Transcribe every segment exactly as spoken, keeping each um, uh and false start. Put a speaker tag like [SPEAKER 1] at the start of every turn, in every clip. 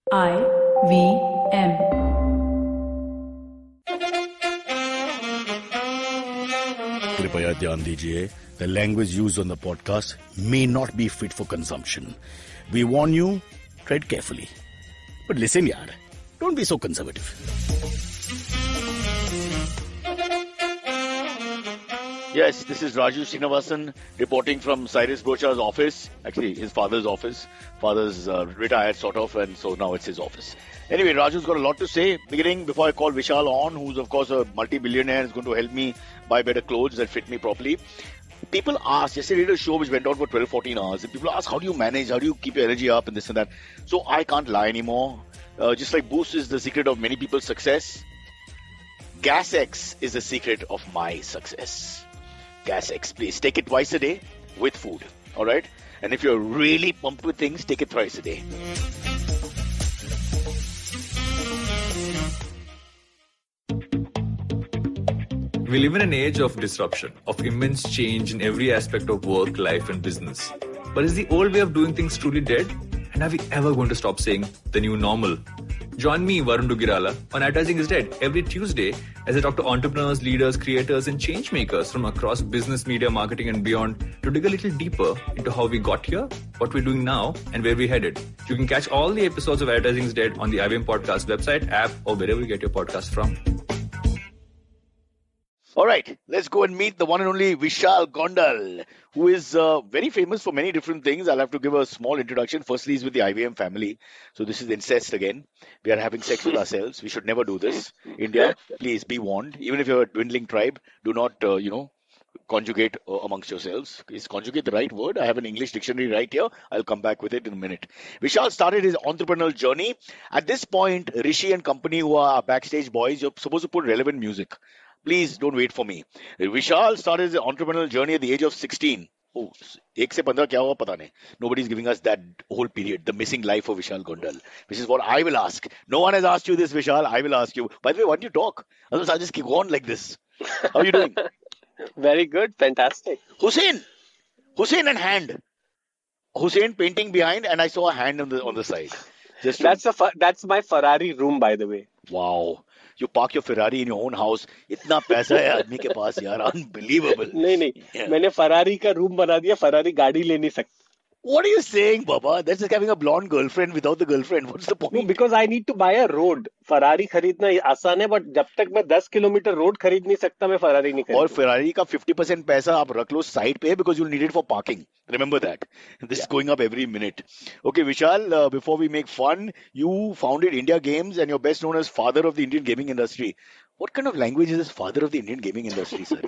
[SPEAKER 1] I V M.
[SPEAKER 2] कृपया ध्यान दीजिए, the language used on the podcast may not be fit for consumption. We warn you, tread carefully. But listen yaar, don't be so conservative. Yes, this is Raju Srinivasan reporting from Cyrus Brocha's office. Actually, his father's office. Father's uh, retired sort of, and so now it's his office. Anyway, Raju's got a lot to say. Beginning, before I call Vishal on, who's of course a multi-billionaire, is going to help me buy better clothes that fit me properly. People ask, yesterday I did a show which went on for twelve, fourteen hours, and people ask, how do you manage, how do you keep your energy up and this and that? So I can't lie anymore. Uh, just like Boost is the secret of many people's success, GasX is the secret of my success. GasX, please take it twice a day with food, all right? And if you're really pumped with things, take it thrice a day.
[SPEAKER 3] We live in an age of disruption, of immense change in every aspect of work, life, and business. But is the old way of doing things truly dead? And are we ever going to stop saying the new normal? Join me, Varun Dugirala, on Advertising is Dead every Tuesday as I talk to entrepreneurs, leaders, creators, and change makers from across business, media, marketing, and beyond to dig a little deeper into how we got here, what we're doing now, and where we're headed. You can catch all the episodes of Advertising is Dead on the I V M Podcast website, app, or wherever you get your podcast from.
[SPEAKER 2] All right, let's go and meet the one and only Vishal Gondal, who is uh, very famous for many different things. I'll have to give a small introduction. Firstly, he's with the I V M family. So this is incest again. We are having sex with ourselves. We should never do this. India, please be warned. Even if you're a dwindling tribe, do not, uh, you know, conjugate uh, amongst yourselves. Is conjugate the right word? I have an English dictionary right here. I'll come back with it in a minute. Vishal started his entrepreneurial journey. At this point, Rishi and company, who are backstage boys, you're supposed to put relevant music. Please don't wait for me. Vishal started his entrepreneurial journey at the age of sixteen. Oh, एक से पंद्रह क्या हुआ पता नहीं. Nobody's giving us that whole period, the missing life of Vishal Gondal, which is what I will ask. No one has asked you this, Vishal. I will ask you. By the way, why don't you talk? Otherwise, I'll just keep on like this. How are you doing?
[SPEAKER 4] Very good. Fantastic.
[SPEAKER 2] Hussein. Hussein and hand. Hussein painting behind, and I saw a hand on the on the side. Just
[SPEAKER 4] That's a fu- that's my Ferrari room, by the way.
[SPEAKER 2] Wow. You park your Ferrari in your own house. इतना पैसा है आदमी के पास यार, unbelievable.
[SPEAKER 4] नहीं नहीं
[SPEAKER 2] Yeah.
[SPEAKER 4] मैंने Ferrari का रूम बना दिया. Ferrari गाड़ी ले नहीं सकती.
[SPEAKER 2] What are you saying, Baba? That's like having a blonde girlfriend without the girlfriend. What's the point?
[SPEAKER 4] No, because I need to buy a road. Ferrari खरीदना आसान है, but जब तक मैं ten किलोमीटर रोड खरीद नहीं सकता, मैं Ferrari नहीं खरीदूंगा.
[SPEAKER 2] और Ferrari का fifty percent पैसा आप रख लो side पे because you'll need it for parking. Remember that. This is going up every minute. Okay, Vishal, uh, before we make fun, you founded India Games and you're best known as father of the Indian gaming industry. What kind of language is this, father of the Indian gaming industry, sir?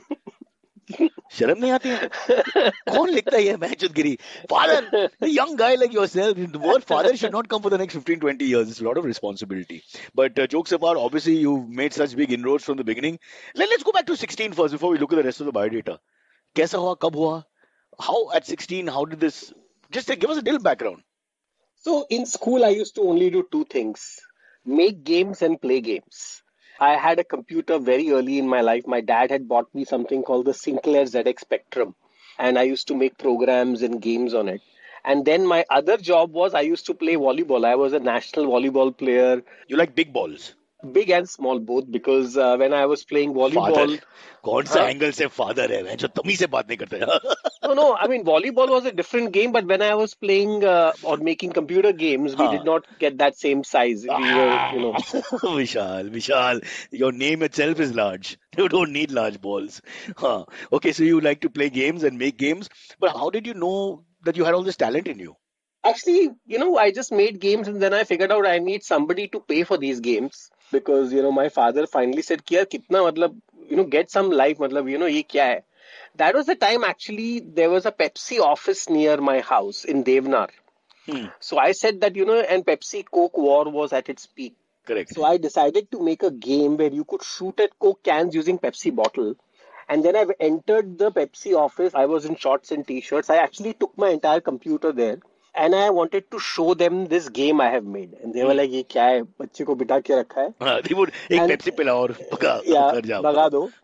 [SPEAKER 2] शर्म नहीं आती है? कौन लिखता है ये मैचुदगिरी? Father, a young guy like yourself, the word father should not come for the next fifteen, twenty years. It's a lot of responsibility. But uh, jokes apart, obviously you've made such big inroads from the beginning. Let, let's go back to sixteen first before we look at the rest of the biodata. कैसा हुआ? कब हुआ? How at sixteen, how did this... Just uh, give us a little background.
[SPEAKER 4] So in school, I used to only do two things: make games and play games. I had a computer very early in my life. My dad had bought me something called the Sinclair Z X Spectrum, and I used to make programs and games on it. And then my other job was I used to play volleyball. I was a national volleyball player.
[SPEAKER 2] You like big balls?
[SPEAKER 4] Big and small both, because uh, when I was playing volleyball...
[SPEAKER 2] Father. कौन सा angle से father है? मैं जो तमी से बात नहीं करते.
[SPEAKER 4] No, no. I mean, volleyball was a different game, but when I was playing uh, or making computer games, we
[SPEAKER 2] Huh.
[SPEAKER 4] did not get that same size. We were, you know...
[SPEAKER 2] Vishal, Vishal, your name itself is large. You don't need large balls. Huh. Okay, so you like to play games and make games, but how did you know that you had all this talent in you?
[SPEAKER 4] Actually, you know, I just made games and then I figured out I need somebody to pay for these games, because, you know, my father finally said, कि यार कितना मतलब, you know, get some life, मतलब, you know, ये क्या है? That was the time actually there was a Pepsi office near my house in Devnar.
[SPEAKER 2] Hmm.
[SPEAKER 4] So I said that, you know, and Pepsi Coke war was at its peak.
[SPEAKER 2] Correct.
[SPEAKER 4] So I decided to make a game where you could shoot at Coke cans using Pepsi bottle. And then I entered the Pepsi office. I was in shorts and t-shirts. I actually took my entire computer there. And I wanted to show them this game I have made. And they were like, ये क्या है? बच्चे को बिठा के रखा है.
[SPEAKER 2] हाँ, they would एक
[SPEAKER 4] And-
[SPEAKER 2] पेप्सी पिलाओ और भगा
[SPEAKER 4] Yeah,
[SPEAKER 2] घर जाओ.
[SPEAKER 4] भगा दो.
[SPEAKER 2] हाँ.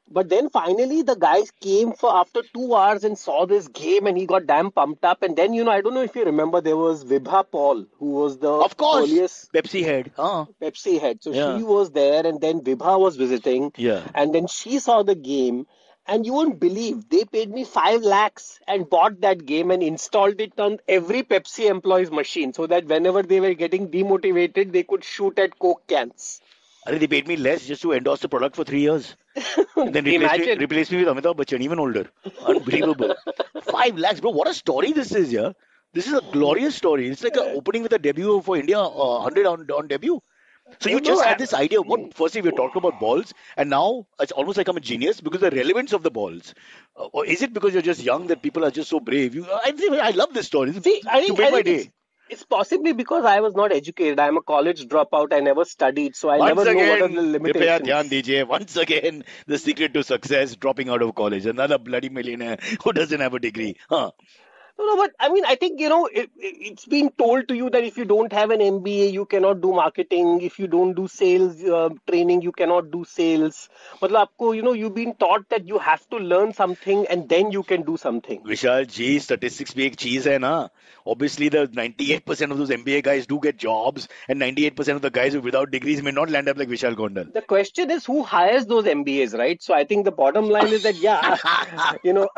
[SPEAKER 4] But then finally the guys came for after two hours and saw this game and he got damn pumped up. And then, you know, I don't know if you remember, there was Vibha Paul, who was the
[SPEAKER 2] Of course,
[SPEAKER 4] earliest
[SPEAKER 2] Pepsi head. Huh?
[SPEAKER 4] Pepsi head. So
[SPEAKER 2] Yeah.
[SPEAKER 4] she was there and then Vibha was visiting.
[SPEAKER 2] Yeah.
[SPEAKER 4] And then she saw the game. And you won't believe, they paid me five lakhs and bought that game and installed it on every Pepsi employee's machine so that whenever they were getting demotivated, they could shoot at Coke cans.
[SPEAKER 2] Arey, they paid me less just to endorse the product for three years. And then replace me,
[SPEAKER 4] Imagine.
[SPEAKER 2] replace me with Amitabh Bachchan, even older. Unbelievable. Five lakhs, bro. What a story this is, yeah. This is a glorious story. It's like a opening with a debut for India, uh, one hundred on, on debut. So you
[SPEAKER 4] No,
[SPEAKER 2] just
[SPEAKER 4] I-
[SPEAKER 2] had this idea. What firstly we were talking about balls, and now it's almost like I'm a genius because the relevance of the balls. Uh, or is it because you're just young that people are just so brave? You, I, I love this story. This-
[SPEAKER 4] See, I
[SPEAKER 2] you
[SPEAKER 4] think,
[SPEAKER 2] made
[SPEAKER 4] I
[SPEAKER 2] my
[SPEAKER 4] think
[SPEAKER 2] day.
[SPEAKER 4] it's, it's possibly because I was not educated. I'm a college dropout. I never studied, so I
[SPEAKER 2] Once
[SPEAKER 4] never know what are
[SPEAKER 2] again,
[SPEAKER 4] the
[SPEAKER 2] Kripaya
[SPEAKER 4] limitations.
[SPEAKER 2] dhyan dijiye. Once again, the secret to success: dropping out of college. Another bloody millionaire who doesn't have a degree. Huh?
[SPEAKER 4] No, no, but I mean, I think, you know, it, it, it's been told to you that if you don't have an M B A, you cannot do marketing. If you don't do sales uh, training, you cannot do sales. Matlab, aapko, you know, you've been taught that you have to learn something and then you can do something.
[SPEAKER 2] Vishal ji, statistics भी एक चीज है ना. Obviously, the ninety-eight percent of those M B A guys do get jobs, and ninety-eight percent of the guys who without degrees may not land up like Vishal Gondal.
[SPEAKER 4] The question is who hires those M B As, right? So I think the bottom line is that, yeah, you know,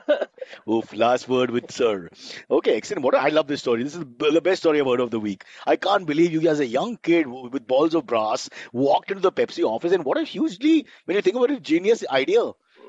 [SPEAKER 2] Oof, last word with sir. Okay, excellent. What I love this story. This is the best story I've heard of the week. I can't believe you as a young kid with balls of brass walked into the Pepsi office, and what a hugely, when you think about it, genius idea.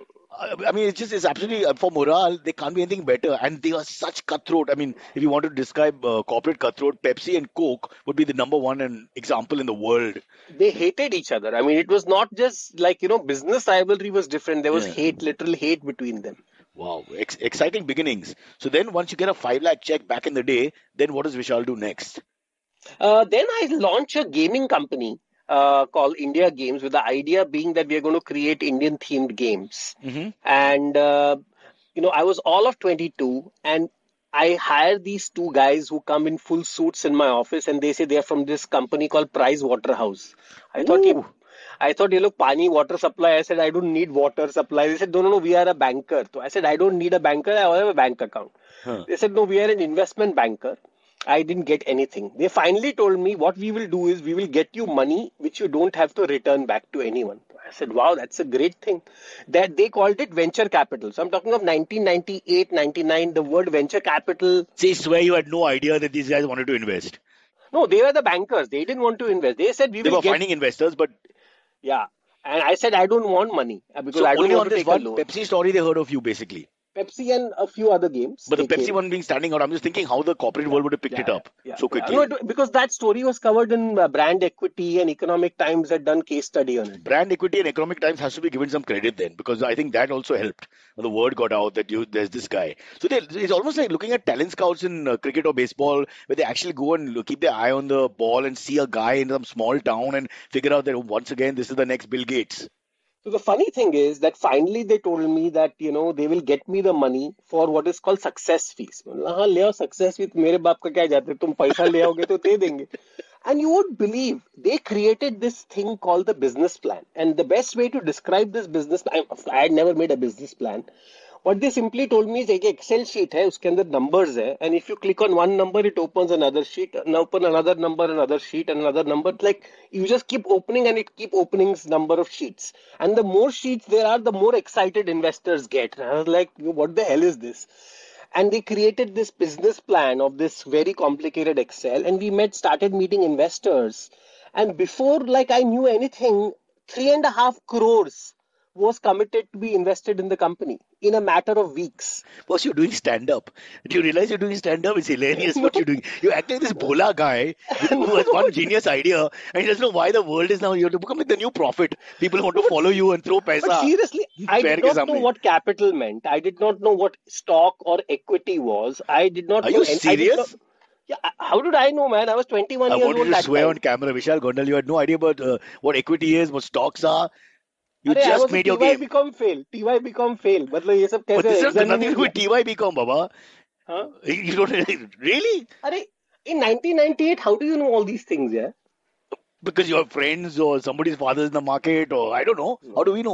[SPEAKER 2] I I mean, it's just, it's absolutely, uh, for morale, there can't be anything better. And they are such cutthroat. I mean, if you want to describe uh, corporate cutthroat, Pepsi and Coke would be the number one and example in the world.
[SPEAKER 4] they hated each other. I mean, it was not just like, you know, business rivalry was different. There was
[SPEAKER 2] Yeah.
[SPEAKER 4] hate, literal hate between them.
[SPEAKER 2] Wow, ex- exciting beginnings. So then once you get a five lakh check back in the day, then what does Vishal do next?
[SPEAKER 4] Uh, then I launched a gaming company uh, called India Games, with the idea being that we are going to create Indian themed games.
[SPEAKER 2] Mm-hmm.
[SPEAKER 4] And, uh, you know, I was all of twenty-two and I hired these two guys who come in full suits in my office and they say they're from this company called Price Waterhouse. I thought,
[SPEAKER 2] Ooh.
[SPEAKER 4] you, I thought, you look, pani water supply. I said, I don't need water supply. They said, no, no, no, we are a banker. So I said, I don't need a banker. I have a bank account.
[SPEAKER 2] Huh.
[SPEAKER 4] They said, no, we are an investment banker. I didn't get anything. They finally told me what we will do is we will get you money which you don't have to return back to anyone. I said, wow, that's a great thing. That they called it venture capital. So I'm talking of nineteen ninety-eight, ninety-nine, the word venture capital.
[SPEAKER 2] See, swear you had no idea that these guys wanted to invest.
[SPEAKER 4] No, they were the bankers. They didn't want to invest. They said we
[SPEAKER 2] They
[SPEAKER 4] will
[SPEAKER 2] were
[SPEAKER 4] get,
[SPEAKER 2] finding investors, but
[SPEAKER 4] yeah. And I said, I don't want money uh, because
[SPEAKER 2] so
[SPEAKER 4] I don't
[SPEAKER 2] only
[SPEAKER 4] want
[SPEAKER 2] on
[SPEAKER 4] to
[SPEAKER 2] this
[SPEAKER 4] take
[SPEAKER 2] one
[SPEAKER 4] a loan.
[SPEAKER 2] Pepsi story they heard of you basically.
[SPEAKER 4] Pepsi and a few other games.
[SPEAKER 2] But the
[SPEAKER 4] they
[SPEAKER 2] Pepsi
[SPEAKER 4] came.
[SPEAKER 2] one being standing out, I'm just thinking how the corporate world would have picked
[SPEAKER 4] Yeah,
[SPEAKER 2] it up
[SPEAKER 4] yeah,
[SPEAKER 2] so
[SPEAKER 4] yeah.
[SPEAKER 2] quickly.
[SPEAKER 4] No, it- because that story was covered in uh, Brand Equity and Economic Times had done case study on it.
[SPEAKER 2] Brand equity and economic times has to be given some credit then, because I think that also helped. When the word got out that you there's this guy. So they, it's almost like looking at talent scouts in uh, cricket or baseball, where they actually go and look- keep their eye on the ball and see a guy in some small town and figure out that once again this is the next Bill Gates.
[SPEAKER 4] So the funny thing is that finally they told me that, you know, they will get me the money for what is called success fees. हाँ ले आओ success fees, मेरे बाप का क्या जाता है, तुम पैसा ले आओगे तो दे देंगे. And you would believe they created this thing called the business plan. And the best way to describe this business plan, I had never made a business plan. What they simply told me is एक Excel sheet है, उसके अंदर numbers है, and if you click on one number, it opens another sheet, and open another number, another sheet, and another number. Like you just keep opening and it keep opening number of sheets. And the more sheets there are, the more excited investors get. And I was like, what the hell is this? And they created this business plan of this very complicated Excel, and we met, started meeting investors. And before like I knew anything, three and a half crores was committed to be invested in the company in a matter of weeks.
[SPEAKER 2] Boss, you're doing stand-up. Do you realize you're doing stand-up? It's hilarious what you're doing. You're acting like this Bola guy who has one genius idea and he doesn't know why the world is now. You have to become like the new prophet. People want to follow you and throw paisa.
[SPEAKER 4] But seriously, I
[SPEAKER 2] पैर
[SPEAKER 4] did
[SPEAKER 2] के
[SPEAKER 4] not know
[SPEAKER 2] सामने.
[SPEAKER 4] what capital meant. I did not know what stock or equity was. I did not
[SPEAKER 2] Are
[SPEAKER 4] know.
[SPEAKER 2] you
[SPEAKER 4] and I did
[SPEAKER 2] serious?
[SPEAKER 4] not- yeah, how did I know, man? I was twenty-one
[SPEAKER 2] I
[SPEAKER 4] years
[SPEAKER 2] wanted
[SPEAKER 4] old
[SPEAKER 2] to
[SPEAKER 4] that
[SPEAKER 2] swear
[SPEAKER 4] time.
[SPEAKER 2] on camera, Vishal Gondal, you had no idea about uh, what equity is, what stocks are. You
[SPEAKER 4] अरे, I
[SPEAKER 2] just
[SPEAKER 4] was a
[SPEAKER 2] made your
[SPEAKER 4] T Y
[SPEAKER 2] game.
[SPEAKER 4] become fail. T Y become fail. मतलब ये सब
[SPEAKER 2] But
[SPEAKER 4] कैसे
[SPEAKER 2] this has
[SPEAKER 4] exam
[SPEAKER 2] nothing to
[SPEAKER 4] में
[SPEAKER 2] do with T Y B com, Baba.
[SPEAKER 4] हाँ?
[SPEAKER 2] You don't really?
[SPEAKER 4] अरे, in nineteen ninety-eight, how do you know all these things, yeah?
[SPEAKER 2] Because you have friends or somebody's father is in the market or I don't know. How do we know?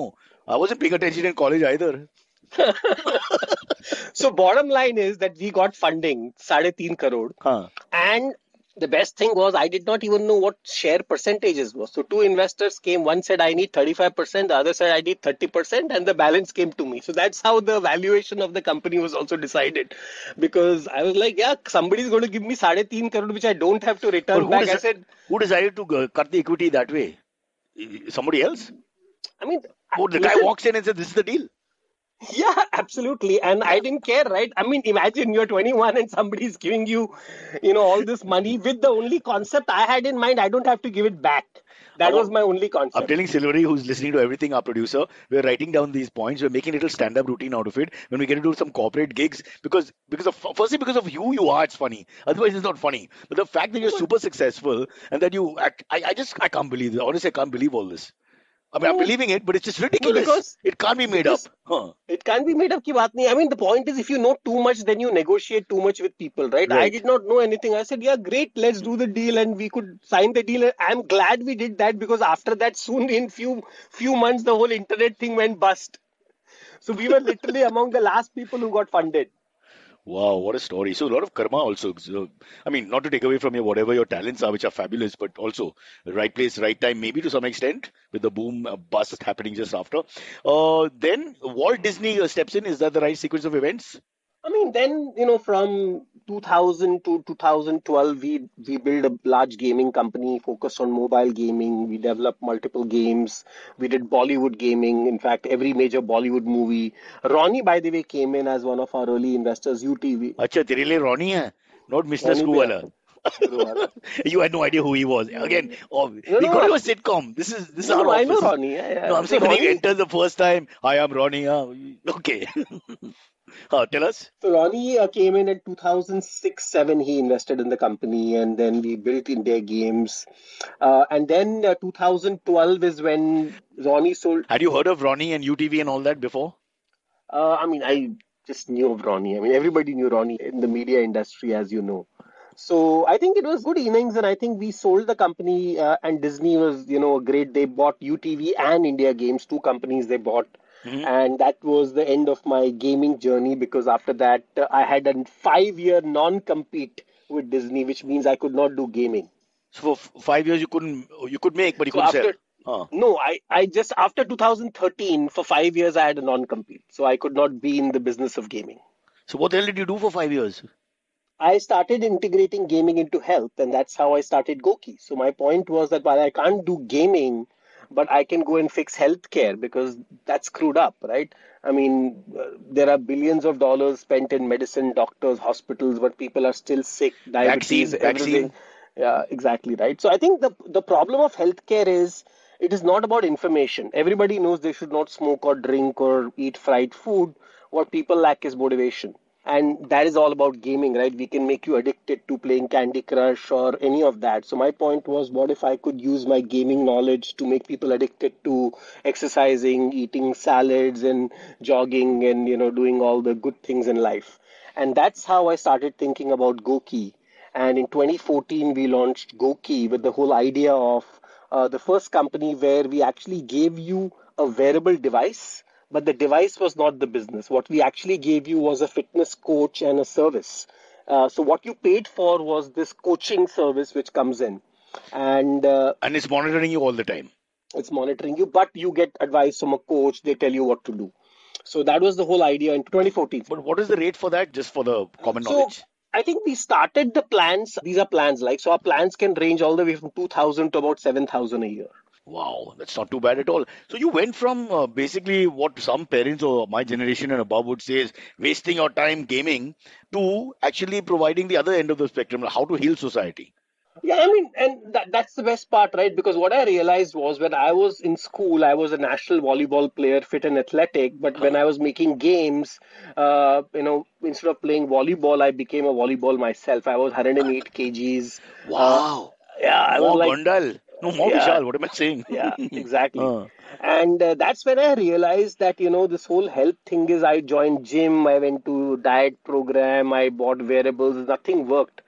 [SPEAKER 2] I wasn't paying attention in college either.
[SPEAKER 4] So bottom line is that we got funding, साढ़े तीन crore.
[SPEAKER 2] Huh.
[SPEAKER 4] And the best thing was I did not even know what share percentages was. So two investors came. One said I need thirty-five percent. The other said I need thirty percent. And the balance came to me. So that's how the valuation of the company was also decided. Because I was like, yeah, somebody's going to give me साढ़े तीन crore, which I don't have to
[SPEAKER 2] But
[SPEAKER 4] return
[SPEAKER 2] who,
[SPEAKER 4] back. I
[SPEAKER 2] deci-
[SPEAKER 4] said,
[SPEAKER 2] who decided to uh, cut the equity that way? Somebody else?
[SPEAKER 4] I mean,
[SPEAKER 2] Oh, the guy
[SPEAKER 4] listen,
[SPEAKER 2] walks in and says, this is the deal.
[SPEAKER 4] yeah, absolutely. And I didn't care, right? I mean, imagine you're twenty-one and somebody's giving you, you know, all this money with the only concept I had in mind, I don't have to give it back. That
[SPEAKER 2] Oh,
[SPEAKER 4] was my only
[SPEAKER 2] I'm
[SPEAKER 4] concept.
[SPEAKER 2] telling Silvery, who's listening to everything, our producer, we're writing down these points. We're making a little stand-up routine out of it when we get to do some corporate gigs. Because, because of firstly, because of who you are, it's funny. Otherwise, it's not funny. But the fact that you're super successful and that you act, I, I just, I can't believe this. Honestly, I can't believe all this. I mean, I'm
[SPEAKER 4] No,
[SPEAKER 2] believing it, but it's just
[SPEAKER 4] no,
[SPEAKER 2] ridiculous.
[SPEAKER 4] because
[SPEAKER 2] It can't be made up.
[SPEAKER 4] because
[SPEAKER 2] Huh.
[SPEAKER 4] it can't be made up ki baat nahi. I mean, the point is, if you know too much, then you negotiate too much with people, right? I
[SPEAKER 2] Right.
[SPEAKER 4] did not know anything. I said, yeah, great, let's do the deal, and we could sign the deal. And I'm glad we did that because after that, soon in few few months, the whole internet thing went bust. So we were literally among the last people who got funded.
[SPEAKER 2] Wow, what a story. So a lot of karma also. So, I mean, not to take away from your whatever your talents are, which are fabulous, but also right place, right time, maybe to some extent, with the boom uh, bust happening just after. Uh, then Walt Disney uh, steps in. Is that the right sequence of events?
[SPEAKER 4] I mean, then, you know, from two thousand to two thousand twelve, we we built a large gaming company focused on mobile gaming. We developed multiple games. We did Bollywood gaming. In fact, every major Bollywood movie. Ronnie, by the way, came in as one of our early investors. U T V.
[SPEAKER 2] अच्छा तेरे लिए Ronnie है, not mister
[SPEAKER 4] Ronnie bhaiya.
[SPEAKER 2] Screwvala.
[SPEAKER 4] Screwvala.
[SPEAKER 2] You had no idea who he was. Again, oh,
[SPEAKER 4] No,
[SPEAKER 2] he
[SPEAKER 4] no,
[SPEAKER 2] got to a sitcom. This is this is
[SPEAKER 4] no,
[SPEAKER 2] our
[SPEAKER 4] no, I know
[SPEAKER 2] office.
[SPEAKER 4] Ronnie. Yeah, yeah.
[SPEAKER 2] No, I'm
[SPEAKER 4] So
[SPEAKER 2] saying when he
[SPEAKER 4] Ronnie,
[SPEAKER 2] enters the first time, hi, I'm Ronnie. Uh, okay. uh, tell us.
[SPEAKER 4] so Ronnie uh, came in in two thousand six seven. He invested in the company, and then we built India Games. Uh, and then uh, two thousand twelve is when Ronnie sold.
[SPEAKER 2] Had you heard of Ronnie and U T V and all that before?
[SPEAKER 4] Uh, I mean, I just knew of Ronnie. I mean, everybody knew Ronnie in the media industry, as you know. So I think it was good innings, and I think we sold the company. Uh, and Disney was, you know, great. They bought U T V and India Games, two companies they bought.
[SPEAKER 2] Mhm.
[SPEAKER 4] And that was the end of my gaming journey because after that, uh, I had a five-year non-compete with Disney, which means I could not do gaming.
[SPEAKER 2] So for f- five years you couldn't you could make, but you
[SPEAKER 4] So
[SPEAKER 2] couldn't sell.
[SPEAKER 4] after
[SPEAKER 2] Huh.
[SPEAKER 4] no, I, I just after two thousand thirteen for five years I had a non-compete, so I could not be in the business of gaming.
[SPEAKER 2] So what the hell did you do for five years?
[SPEAKER 4] I started integrating gaming into health, and that's how I started Goki. So my point was that while I can't do gaming, but I can go and fix healthcare because that's screwed up, right? I mean, uh, there are billions of dollars spent in medicine, doctors, hospitals, but people are still sick, diabetes,
[SPEAKER 2] Vaccine, vaccine.
[SPEAKER 4] everything. Yeah, exactly, right. So I think the the problem of healthcare is it is not about information. Everybody knows they should not smoke or drink or eat fried food. What people lack is motivation. And that is all about gaming, right? We can make you addicted to playing Candy Crush or any of that. So my point was, what if I could use my gaming knowledge to make people addicted to exercising, eating salads and jogging and, you know, doing all the good things in life. And that's how I started thinking about Goki. And in twenty fourteen, we launched Goki with the whole idea of uh, the first company where we actually gave you a wearable device, but the device was not the business. What we actually gave you was a fitness coach and a service. Uh, so what you paid for was this coaching service which comes in, and uh,
[SPEAKER 2] And it's monitoring you all the time.
[SPEAKER 4] it's monitoring you, but you get advice from a coach. They tell you what to do. So that was the whole idea in twenty fourteen.
[SPEAKER 2] But what is the rate for that? Just for the common
[SPEAKER 4] So
[SPEAKER 2] knowledge.
[SPEAKER 4] I think we started the plans. These are plans, like, so our plans can range all the way from two thousand to about seven thousand a year.
[SPEAKER 2] Wow, that's not too bad at all. So you went from uh, basically what some parents or my generation and above would say is wasting your time gaming to actually providing the other end of the spectrum, how to heal society.
[SPEAKER 4] Yeah, I mean, and that, that's the best part, right? Because what I realized was when I was in school, I was a national volleyball player, fit and athletic. But when I was making games, uh, you know, instead of playing volleyball, I became a volleyball myself. I was one hundred eight kgs. Uh,
[SPEAKER 2] Wow.
[SPEAKER 4] yeah, I was
[SPEAKER 2] More
[SPEAKER 4] like,
[SPEAKER 2] Gondal. No, more
[SPEAKER 4] Yeah.
[SPEAKER 2] Vishal. What am I saying?
[SPEAKER 4] yeah, exactly.
[SPEAKER 2] Uh,
[SPEAKER 4] And uh, that's when I realized that, you know, this whole health thing is I joined gym, I went to diet program, I bought wearables, nothing worked.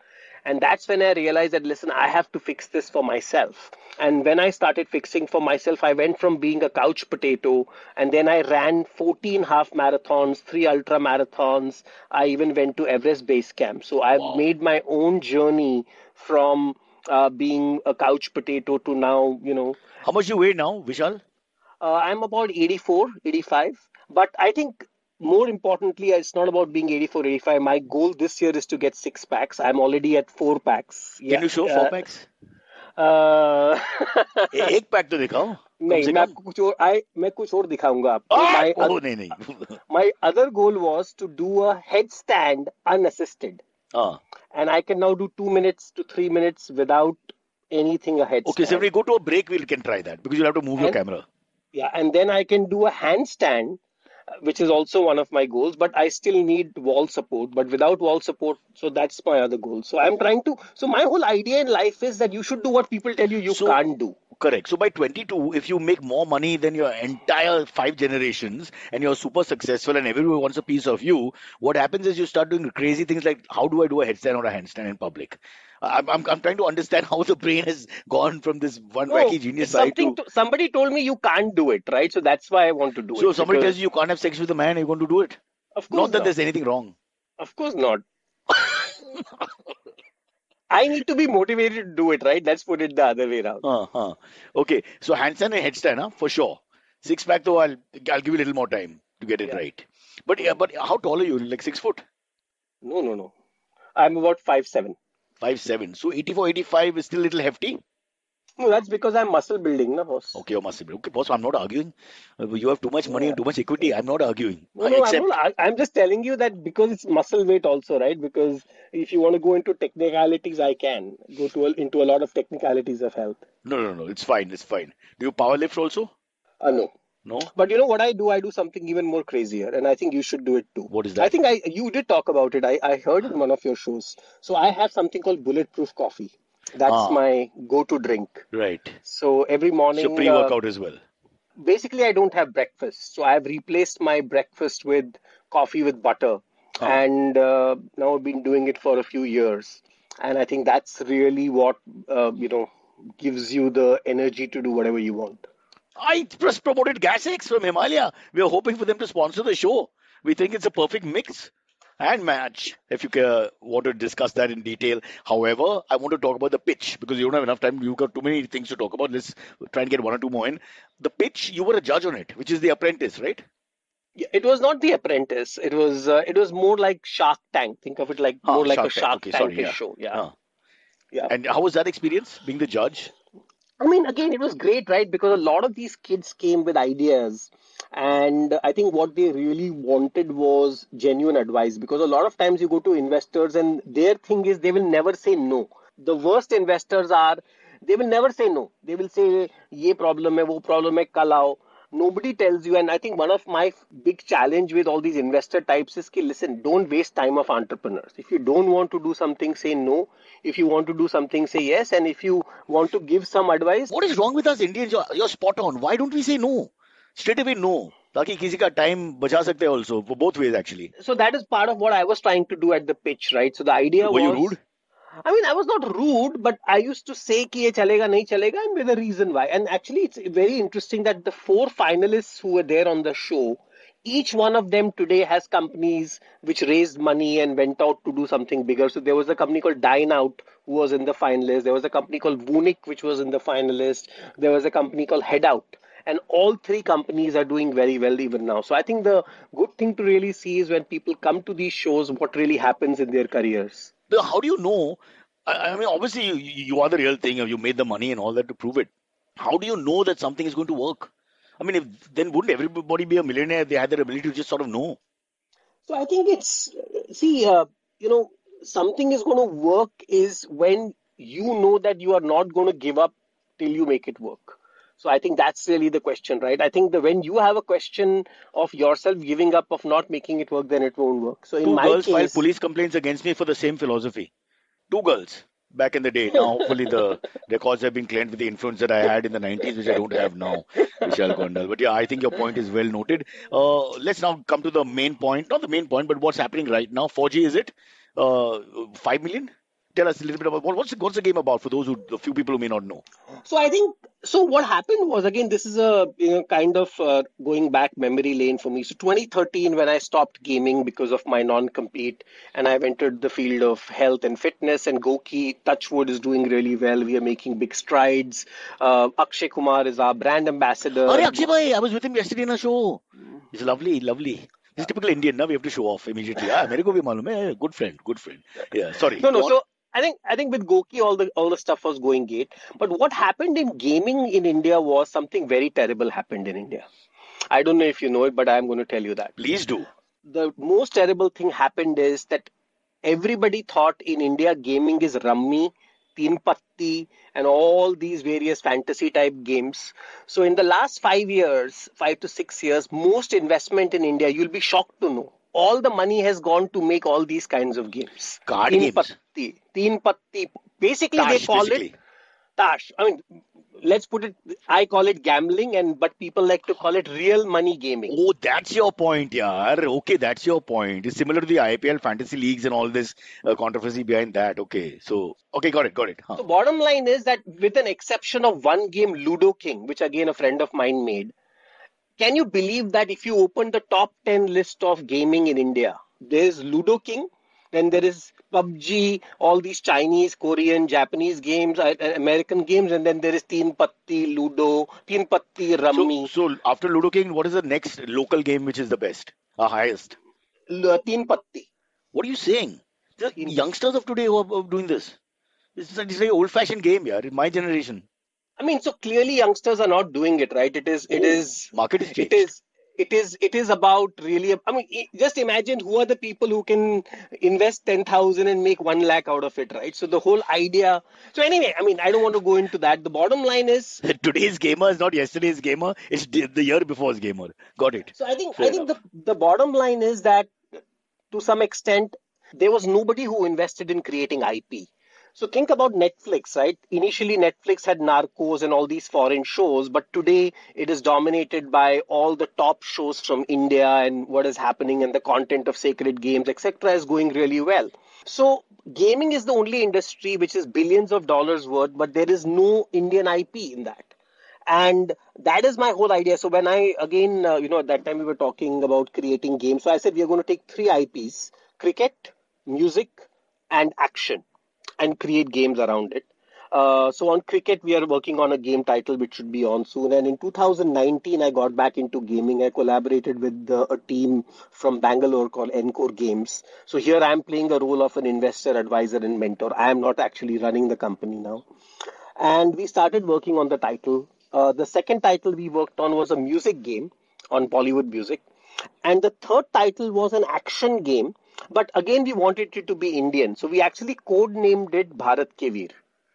[SPEAKER 4] And that's when I realized that, listen, I have to fix this for myself. And when I started fixing for myself, I went from being a couch potato, and then I ran fourteen half marathons, three ultra marathons. I even went to Everest Base Camp. So I've
[SPEAKER 2] Wow.
[SPEAKER 4] made my own journey from uh, being a couch potato to now, you know,
[SPEAKER 2] How much you weigh now, Vishal?
[SPEAKER 4] uh, I'm about eighty-four, eighty-five. But I think more importantly, it's not about being eighty-four, eighty-five. My goal this year is to get six packs. I'm already at four packs.
[SPEAKER 2] Can you show four packs?
[SPEAKER 4] Uh,
[SPEAKER 2] ए- एक pack तो दिखाओ कम
[SPEAKER 4] नहीं
[SPEAKER 2] से
[SPEAKER 4] मैं
[SPEAKER 2] कम.
[SPEAKER 4] आपको कुछ और I मैं कुछ और दिखाऊंगा आपको.
[SPEAKER 2] Ah!
[SPEAKER 4] My
[SPEAKER 2] Oh, नहीं नहीं.
[SPEAKER 4] my other goal was to do a headstand unassisted,
[SPEAKER 2] Ah.
[SPEAKER 4] and I can now do two minutes to three minutes without anything a headstand.
[SPEAKER 2] Okay, so if we go to a break, we can try that because you'll have to move your
[SPEAKER 4] And-
[SPEAKER 2] camera.
[SPEAKER 4] Yeah, and then I can do a handstand, uh, which is also one of my goals, but I still need wall support. But without wall support, so that's my other goal. So I'm trying to. So my whole idea in life is that you should do what people tell you you
[SPEAKER 2] So-
[SPEAKER 4] can't do.
[SPEAKER 2] Correct. So by twenty-two, if you make more money than your entire five generations and you're super successful and everyone wants a piece of you, what happens is you start doing crazy things like how do I do a headstand or a handstand in public? I'm, I'm, I'm trying to understand how the brain has gone from this one
[SPEAKER 4] No,
[SPEAKER 2] wacky genius
[SPEAKER 4] it's
[SPEAKER 2] side
[SPEAKER 4] something
[SPEAKER 2] to...
[SPEAKER 4] to, somebody told me you can't do it, right? So that's why I want to do it.
[SPEAKER 2] So if somebody
[SPEAKER 4] because-
[SPEAKER 2] tells you you can't have sex with a man, you're going to do it.
[SPEAKER 4] of course
[SPEAKER 2] Not that
[SPEAKER 4] not.
[SPEAKER 2] there's anything wrong.
[SPEAKER 4] Of course not. I need to be motivated to do it, right? Let's put it the other way around.
[SPEAKER 2] Uh-huh. Okay, so handstand and headstand, huh? For sure. Six pack though, I'll I'll give you a little more time to get it
[SPEAKER 4] Yeah.
[SPEAKER 2] right. But yeah, but how tall are you? Like six foot?
[SPEAKER 4] No, no, no. I'm about five seven.
[SPEAKER 2] Five seven. So eighty-four, eighty-five is still a little hefty.
[SPEAKER 4] No, that's because I'm muscle building, na boss.
[SPEAKER 2] Okay, you must be. Okay, boss, I'm not arguing. Uh, You have too much money
[SPEAKER 4] Yeah.
[SPEAKER 2] and too much equity. I'm not arguing.
[SPEAKER 4] No,
[SPEAKER 2] I
[SPEAKER 4] no, I'm,
[SPEAKER 2] accept.
[SPEAKER 4] not, I- I'm just telling you that because it's muscle weight also, right? Because if you want to go into technicalities, I can go to a, into a lot of technicalities of health.
[SPEAKER 2] No, no, no. It's fine. It's fine. Do you power lift also?
[SPEAKER 4] Uh, no.
[SPEAKER 2] No.
[SPEAKER 4] But you know what I do? I do something even more crazier, and I think you should do it too.
[SPEAKER 2] What is
[SPEAKER 4] I
[SPEAKER 2] that?
[SPEAKER 4] think I you did talk about it. I, I heard in one of your shows. So I have something called bulletproof coffee. That's
[SPEAKER 2] Ah.
[SPEAKER 4] my go-to drink.
[SPEAKER 2] Right.
[SPEAKER 4] So every morning,
[SPEAKER 2] So
[SPEAKER 4] uh,
[SPEAKER 2] pre-workout as well.
[SPEAKER 4] basically I don't have breakfast. So I've replaced my breakfast with coffee with butter.
[SPEAKER 2] Ah.
[SPEAKER 4] And uh, now I've been doing it for a few years. And I think that's really what, uh, you know, gives you the energy to do whatever you want.
[SPEAKER 2] I just promoted Gasex from Himalaya. We are hoping for them to sponsor the show. We think it's a perfect mix and match. If you uh, want to discuss that in detail. However, I want to talk about the pitch because you don't have enough time. You've got too many things to talk about. Let's try and get one or two more in. The pitch, you were a judge on it, which is The Apprentice, right?
[SPEAKER 4] Yeah, it was not The Apprentice. It was uh, it was more like Shark Tank. Think of it like
[SPEAKER 2] Ah,
[SPEAKER 4] more like
[SPEAKER 2] Shark
[SPEAKER 4] a
[SPEAKER 2] Tank.
[SPEAKER 4] Shark
[SPEAKER 2] Okay,
[SPEAKER 4] Tank
[SPEAKER 2] sorry, yeah.
[SPEAKER 4] show. Yeah.
[SPEAKER 2] Ah.
[SPEAKER 4] Yeah.
[SPEAKER 2] And how was that experience, being the judge?
[SPEAKER 4] I mean, again, it was great, right? Because a lot of these kids came with ideas. And I think what they really wanted was genuine advice. Because a lot of times you go to investors and their thing is they will never say no. The worst investors are, they will never say no. They will say, ye problem hai, wo problem hai, kal aao. Nobody tells you. And I think one of my big challenge with all these investor types is, ki, listen, don't waste time of entrepreneurs. If you don't want to do something, say no. If you want to do something, say yes. And if you want to give some advice,
[SPEAKER 2] What is wrong with us Indians? You're, you're spot on. Why don't we say no? Straight away no. ताकि किसी का time बचा सकते हैं also. For both ways actually.
[SPEAKER 4] so that is part of what I was trying to do at the pitch, right? So the idea
[SPEAKER 2] Were
[SPEAKER 4] was,
[SPEAKER 2] you rude?
[SPEAKER 4] I mean, I was not rude, but I used to say कि ये चलेगा नहीं चलेगा, and with a reason why. And actually, it's very interesting that the four finalists who were there on the show, each one of them today has companies which raised money and went out to do something bigger. So there was a company called Dine Out who was in the finalist. There was a company called Vunik which was in the finalist. There was a company called Head Out. And all three companies are doing very well even now. So I think the good thing to really see is when people come to these shows, what really happens in their careers.
[SPEAKER 2] But how do you know? I, I mean, obviously you, you are the real thing. You made the money and all that to prove it. How do you know that something is going to work? I mean, if, then wouldn't everybody be a millionaire if they had their ability to just sort of know?
[SPEAKER 4] So I think it's, see, uh, you know, something is going to work is when you know that you are not going to give up till you make it work. So I think that's really the question, right? I think that when you have a question of yourself giving up, of not making it work, then it won't work. So in
[SPEAKER 2] Two
[SPEAKER 4] my
[SPEAKER 2] girls
[SPEAKER 4] case,
[SPEAKER 2] filed police complaints against me for the same philosophy. Two girls back in the day. Now, hopefully, the records have been cleansed with the influence that I had in the nineties, which I don't have now, Vishal Gondal. But yeah, I think your point is well noted. Uh, let's now come to the main point. Not the main point, but what's happening right now. four G, is it? Uh, five million? tell us a little bit about what, what's the, what's the game about for those who, the few people who may not know?
[SPEAKER 4] So I think, so what happened was, again, this is a, you know, kind of uh, going back memory lane for me. So twenty thirteen, when I stopped gaming because of my non-compete and I've entered the field of health and fitness, and Goki, Touchwood, is doing really well. We are making big strides. Uh, Akshay Kumar is our brand ambassador.
[SPEAKER 2] Oh, Akshay bhai, I was with him yesterday in a show. It's lovely, lovely. This is typical Indian, now we have to show off immediately. Ah, mere ko bhi malum hai. Good friend, good friend. Yeah, sorry.
[SPEAKER 4] No, no.
[SPEAKER 2] Go
[SPEAKER 4] So I think I think with Goki, all the all the stuff was going great. But what happened in gaming in India was something very terrible happened in India. I don't know if you know it, but I'm going to tell you that.
[SPEAKER 2] Please do.
[SPEAKER 4] The most terrible thing happened is that everybody thought in India gaming is Rummy, Teen Patti, and all these various fantasy type games. So in the last five years, five to six years, most investment in India, you'll be shocked to know, all the money has gone to make all these kinds of games.
[SPEAKER 2] Card
[SPEAKER 4] Teen
[SPEAKER 2] games.
[SPEAKER 4] Patti, Teen Patti. Basically,
[SPEAKER 2] Tash,
[SPEAKER 4] they call
[SPEAKER 2] basically.
[SPEAKER 4] it Tash. I mean, let's put it, I call it gambling, and but people like to call it real money gaming.
[SPEAKER 2] Oh, that's your point, yaar. Okay, that's your point. It's similar to the I P L fantasy leagues and all this uh, controversy behind that. Okay, so, okay, got it, got it. Huh.
[SPEAKER 4] So bottom line is that with an exception of one game, Ludo King, which again a friend of mine made, can you believe that if you open the top ten list of gaming in India, there's Ludo King, then there is P U B G, all these Chinese, Korean, Japanese games, uh, American games, and then there is Teen Patti, Ludo, Teen Patti, Rummy.
[SPEAKER 2] So, so after Ludo King, what is the next local game which is the best, uh, highest?
[SPEAKER 4] L- Teen Patti.
[SPEAKER 2] What are you saying? The youngsters of today who are, are doing this. This is like, this is like old-fashioned game, yeah, in my generation.
[SPEAKER 4] I mean, so clearly youngsters are not doing it, right? It is, it
[SPEAKER 2] Oh,
[SPEAKER 4] is,
[SPEAKER 2] market is changed.
[SPEAKER 4] it is, it is, it is about really, I mean, i- just imagine who are the people who can invest ten thousand and make one lakh out of it, right? So the whole idea. So anyway, I mean, I don't want to go into that. The bottom line is,
[SPEAKER 2] Today's gamer is not yesterday's gamer. It's the the year before's gamer. Got it.
[SPEAKER 4] so I think,
[SPEAKER 2] Fair
[SPEAKER 4] I think the, the bottom line is that to some extent, there was nobody who invested in creating I P. So think about Netflix, right? Initially, Netflix had Narcos and all these foreign shows, but today it is dominated by all the top shows from India, and what is happening, and the content of Sacred Games, et cetera is going really well. So gaming is the only industry which is billions of dollars worth, but there is no Indian I P in that. And that is my whole idea. So when I, again, uh, you know, at that time we were talking about creating games. So I said, we are going to take three I Ps, cricket, music, and action, and create games around it. Uh, so on cricket, we are working on a game title which should be on soon. And in two thousand nineteen, I got back into gaming. I collaborated with uh, a team from Bangalore called Encore Games. So here I am playing the role of an investor, advisor, and mentor. I am not actually running the company now. And we started working on the title. Uh, the second title we worked on was a music game on Bollywood music. And the third title was an action game. But again, we wanted it to be Indian. So we actually code named it Bharat Ke Veer.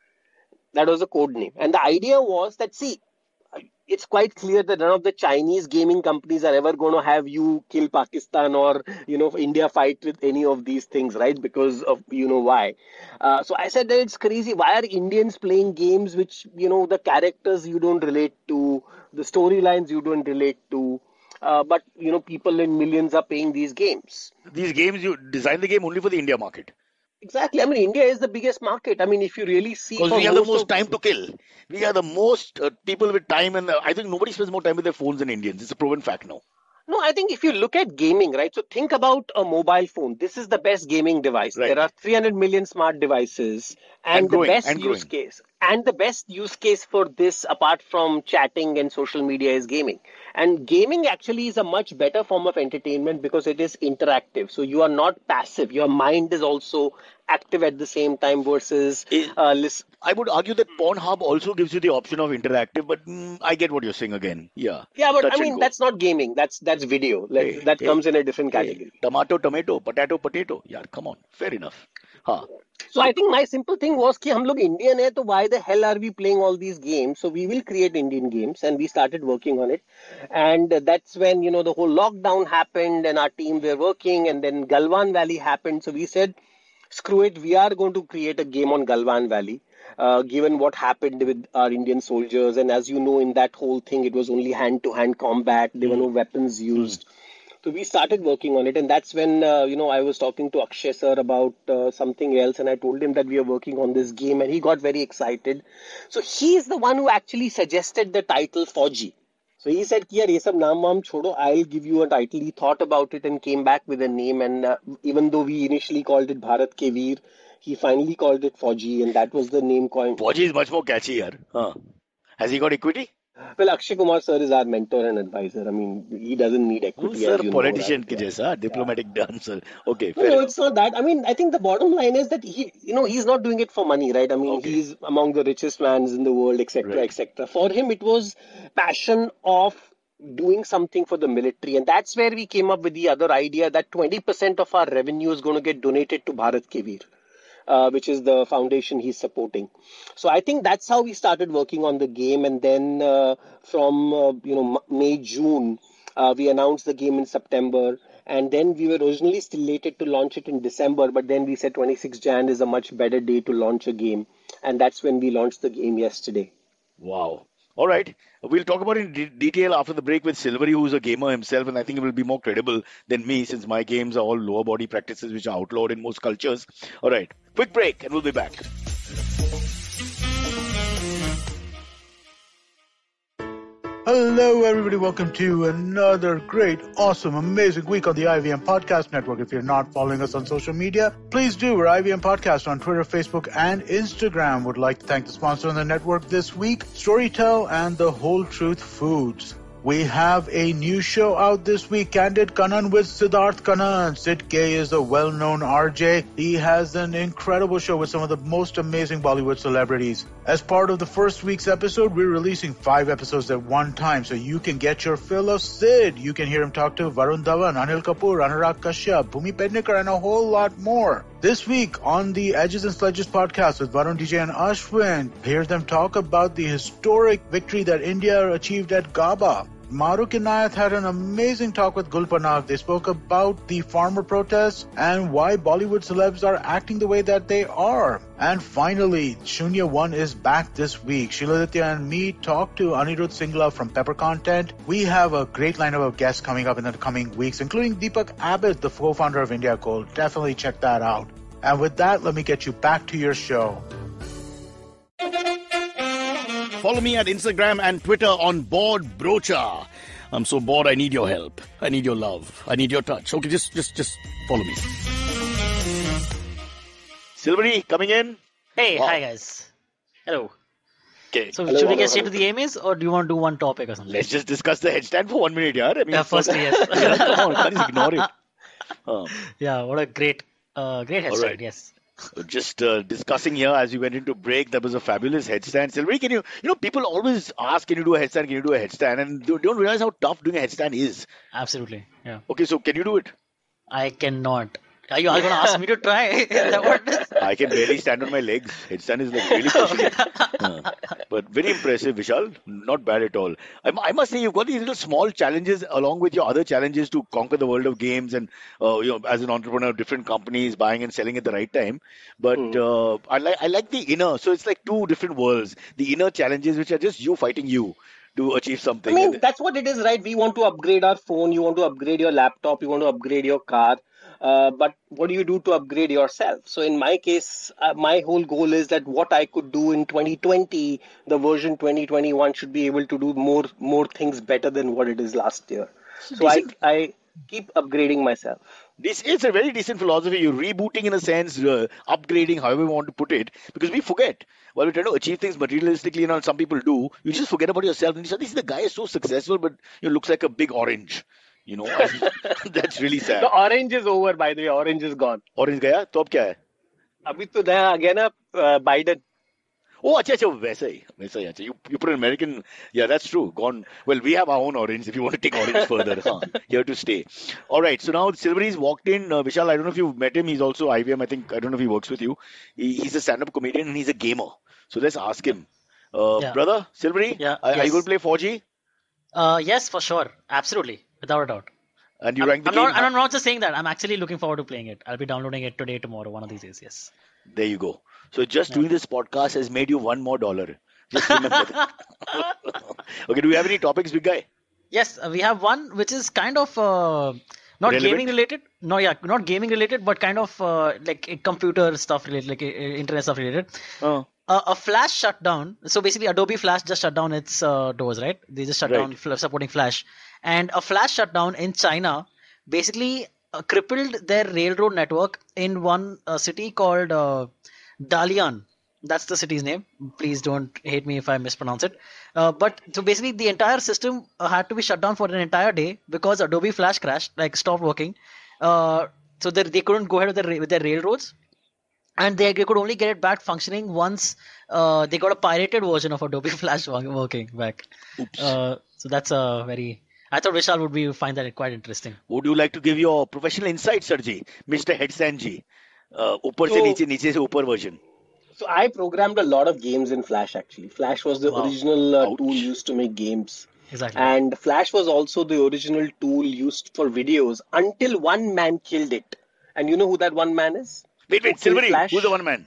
[SPEAKER 4] That was a code name. And the idea was that, see, it's quite clear that none of the Chinese gaming companies are ever going to have you kill Pakistan or, you know, India fight with any of these things, right? Because of, you know, why. Uh, so I said that it's crazy. Why are Indians playing games which, you know, the characters you don't relate to, the storylines you don't relate to, uh, but, you know, people in millions are playing these games.
[SPEAKER 2] These games, you design the game only for the India market.
[SPEAKER 4] Exactly. I mean, India is the biggest market. I mean, if you really see...
[SPEAKER 2] Because
[SPEAKER 4] for
[SPEAKER 2] we have the
[SPEAKER 4] most
[SPEAKER 2] most
[SPEAKER 4] of-
[SPEAKER 2] time to kill. We are the most uh, people with time, and uh, I think nobody spends more time with their phones than Indians. It's a proven fact now.
[SPEAKER 4] No, I think if you look at gaming, right? So think about a mobile phone. This is the best gaming device.
[SPEAKER 2] Right.
[SPEAKER 4] There are three hundred million smart devices, and,
[SPEAKER 2] And growing,
[SPEAKER 4] the best
[SPEAKER 2] and
[SPEAKER 4] use
[SPEAKER 2] growing.
[SPEAKER 4] case. And the best use case for this, apart from chatting and social media, is gaming. And gaming actually is a much better form of entertainment because it is interactive. So you are not passive. Your mind is also active at the same time versus
[SPEAKER 2] Is-
[SPEAKER 4] uh, listen.
[SPEAKER 2] I would argue that Pornhub also gives you the option of interactive, but mm, I get what you're saying again. Yeah.
[SPEAKER 4] Yeah, but
[SPEAKER 2] Touch
[SPEAKER 4] I
[SPEAKER 2] and
[SPEAKER 4] mean,
[SPEAKER 2] go.
[SPEAKER 4] that's not gaming. That's that's video. Like,
[SPEAKER 2] Hey,
[SPEAKER 4] that
[SPEAKER 2] hey,
[SPEAKER 4] comes in a different
[SPEAKER 2] Hey,
[SPEAKER 4] category.
[SPEAKER 2] tomato, tomato, potato, potato. Yeah, come on. Fair enough. Huh.
[SPEAKER 4] So I think my simple thing was कि हम लोग Indian है तो why the hell are we playing all these games? So we will create Indian games, and we started working on it. And that's when, you know, the whole lockdown happened and our team were working, and then Galwan Valley happened. So we said, screw it, we are going to create a game on Galwan Valley. Uh, given what happened with our Indian soldiers, and as you know, in that whole thing, it was only hand-to-hand combat. There were no weapons used. So we started working on it, and that's when uh, you know I was talking to Akshay sir about uh, something else, and I told him that we are working on this game, and he got very excited. So he is the one who actually suggested the title Fauji. So he said, "Ki yaar, ye sab naam waam chodo. I'll give you a title." He thought about it and came back with a name, and uh, even though we initially called it Bharat Ke Veer, he finally called it Fauji, and that was the name coined.
[SPEAKER 2] Fauji is much more catchy, yaar. Huh. Has he got equity?
[SPEAKER 4] Well, Akshay Kumar sir is our mentor and advisor. I mean, he doesn't need equity.
[SPEAKER 2] Sir,
[SPEAKER 4] as you
[SPEAKER 2] politician
[SPEAKER 4] know,
[SPEAKER 2] ke
[SPEAKER 4] right?
[SPEAKER 2] jaisa, diplomatic dancer. Okay,
[SPEAKER 4] No,
[SPEAKER 2] fair
[SPEAKER 4] no,
[SPEAKER 2] enough.
[SPEAKER 4] it's not that. I mean, I think the bottom line is that he, you know, he's not doing it for money, right? I mean,
[SPEAKER 2] Okay.
[SPEAKER 4] he's among the richest mans in the world, et cetera,
[SPEAKER 2] Right.
[SPEAKER 4] et cetera. For him, it was passion of doing something for the military, and that's where we came up with the other idea that twenty percent of our revenue is going to get donated to Bharat Ke Veer. Uh, which is the foundation he's supporting. So I think that's how we started working on the game, and then uh, from uh, you know M- May June uh, we announced the game in September, and then we were originally slated to launch it in December, but then we said twenty-sixth Jan is a much better day to launch a game, and that's when we launched the game yesterday.
[SPEAKER 2] Wow. All right. We'll talk about it in de- detail after the break with Silvery, who's a gamer himself, and I think it will be more credible than me since my games are all lower body practices which are outlawed in most cultures. All right. Quick break and we'll be back.
[SPEAKER 5] Hello, everybody. Welcome to another great, awesome, amazing week on the I V M Podcast Network. If you're not following us on social media, please do. We're I V M Podcast on Twitter, Facebook, and Instagram. Would like to thank the sponsor on the network this week, Storytel and The Whole Truth Foods. We have a new show out this week, Candid Kannan with Siddharth Kannan. Sid K is a well-known R J. He has an incredible show with some of the most amazing Bollywood celebrities. As part of the first week's episode, we're releasing five episodes at one time, so you can get your fill of Sid. You can hear him talk to Varun Dhawan, Anil Kapoor, Anurag Kashyap, Bhumi Pednekar, and a whole lot more. This week on the Edges and Sledges podcast with Varun D J and Ashwin, hear them talk about the historic victory that India achieved at Gaba. Maruk Inayat had an amazing talk with Gul Panag. They spoke about the farmer protests and why Bollywood celebs are acting the way that they are. And finally, Shunya One is back this week. Sheila Ditya and me talked to Anirudh Singla from Pepper Content. We have a great lineup of guests coming up in the coming weeks, including Deepak Abbott, the co-founder of India Gold. Definitely check that out. And with that, let me get you back to your show.
[SPEAKER 2] Follow me at Instagram and Twitter on Bored Brocha. I'm so bored, I need your help. I need your love. I need your touch. Okay, just just, just follow me. Silvery, coming in?
[SPEAKER 6] Hey,
[SPEAKER 2] Wow.
[SPEAKER 6] hi guys. Hello.
[SPEAKER 2] Okay,
[SPEAKER 6] So
[SPEAKER 4] Hello,
[SPEAKER 6] should we
[SPEAKER 4] hello,
[SPEAKER 6] get straight
[SPEAKER 4] hello.
[SPEAKER 6] to the A M As or do you want to do one topic or something?
[SPEAKER 2] let's just discuss the headstand for one minute, yaar. I mean,
[SPEAKER 6] Yeah, firstly, yes.
[SPEAKER 2] yeah, come on, can't just ignore it. Um,
[SPEAKER 6] Yeah, what a great, uh, great headstand.
[SPEAKER 2] right.
[SPEAKER 6] Yes.
[SPEAKER 2] just uh, discussing here as we went into break, that was a fabulous headstand. Silvery, can you, you know, people always ask, can you do a headstand, can you do a headstand? And they don't realize how tough doing a headstand is.
[SPEAKER 6] Absolutely. Yeah.
[SPEAKER 2] Okay, so can you do it?
[SPEAKER 6] I cannot. Are you all going to ask me to try? Is that what it is?
[SPEAKER 2] I can barely stand on my legs. Headstand is like really pushing it. Uh, but very impressive, Vishal. Not bad at all. I, I must say, you've got these little small challenges along with your other challenges to conquer the world of games and, uh, you know, as an entrepreneur, different companies buying and selling at the right time. But uh, I like I like the inner. So it's like two different worlds. The inner challenges, which are just you fighting you to achieve
[SPEAKER 4] I
[SPEAKER 2] something.
[SPEAKER 4] mean,
[SPEAKER 2] And-
[SPEAKER 4] that's what it is, right? We want to upgrade our phone, you want to upgrade your laptop, you want to upgrade your car. Uh, but what do you do to upgrade yourself? So in my case, uh, my whole goal is that what I could do in twenty twenty, the version twenty twenty-one should be able to do more more things better than what it is last year. So I, I keep upgrading myself.
[SPEAKER 2] This is a very decent philosophy. You're rebooting in a sense, uh, upgrading, however you want to put it, because we forget. While we're trying to achieve things materialistically, you know, some people do, you just forget about yourself. And you say, this the guy is so successful, but you know, looks like a big orange. You know, that's really sad.
[SPEAKER 4] The orange is over, by the way. Orange is gone.
[SPEAKER 2] Orange gaya, तो अब क्या है?
[SPEAKER 4] अभी तो नया आ गया ना uh, Biden.
[SPEAKER 2] Oh, अच्छा अच्छा वैसा ही वैसा ही अच्छा. You you put an American, yeah, that's true. Gone. Well, we have our own orange. If you want to take orange further, huh? Here to stay. All right. So now Silvery's walked in. Uh, Vishal, I don't know if you've met him. He's also I V M. I think I don't know if he works with you. He, he's a stand-up comedian and he's a gamer. So let's ask him, uh,
[SPEAKER 6] Yeah.
[SPEAKER 2] brother Silvery.
[SPEAKER 6] Yeah,
[SPEAKER 2] Are, are you
[SPEAKER 6] yes.
[SPEAKER 2] going to play four G?
[SPEAKER 6] Uh, yes, for sure. Absolutely. Without a doubt.
[SPEAKER 2] And you
[SPEAKER 6] I'm,
[SPEAKER 2] rank the
[SPEAKER 6] I'm
[SPEAKER 2] game?
[SPEAKER 6] not, I'm not just saying that. I'm actually looking forward to playing it. I'll be downloading it today, tomorrow, one of these days. Yes.
[SPEAKER 2] There you go. So just
[SPEAKER 6] Yeah.
[SPEAKER 2] doing this podcast has made you one more dollar. Just remember that. Okay, do we have any topics, big guy?
[SPEAKER 6] Yes, uh, we have one which is kind of uh, not
[SPEAKER 2] Relevant?
[SPEAKER 6] gaming related. No, yeah, not gaming related, but kind of uh, like uh, computer stuff related, like uh, internet stuff related.
[SPEAKER 2] Oh,
[SPEAKER 6] Uh, a Flash shutdown. So basically, Adobe Flash just shut down its uh, doors, right? They just shut
[SPEAKER 2] Right.
[SPEAKER 6] down fl- supporting Flash, and a Flash shutdown in China basically uh, crippled their railroad network in one uh, city called uh, Dalian. That's the city's name. Please don't hate me if I mispronounce it. Uh, but so basically, the entire system uh, had to be shut down for an entire day because Adobe Flash crashed, like stopped working. Uh, so they, they couldn't go ahead with their, with their railroads, and they, they could only get it back functioning once uh, they got a pirated version of Adobe Flash wo- working back.
[SPEAKER 2] oops.
[SPEAKER 6] Uh, so that's a very. I thought Vishal would be find that quite interesting.
[SPEAKER 2] Would you like to give your professional insight, sir ji? Mister Headstand ji. Uh, ऊपर से
[SPEAKER 4] So-
[SPEAKER 2] नीचे, नीचे से ऊपर version.
[SPEAKER 4] So I programmed a lot of games in Flash actually. Flash was the
[SPEAKER 6] Wow.
[SPEAKER 4] original uh,
[SPEAKER 2] Ouch.
[SPEAKER 4] tool used to make games.
[SPEAKER 6] Exactly.
[SPEAKER 4] And Flash was also the original tool used for videos until one man killed it. And you know who that one man is?
[SPEAKER 2] Wait, wait,
[SPEAKER 4] Who killed
[SPEAKER 2] Silvery,
[SPEAKER 4] Flash?
[SPEAKER 2] who's the one man?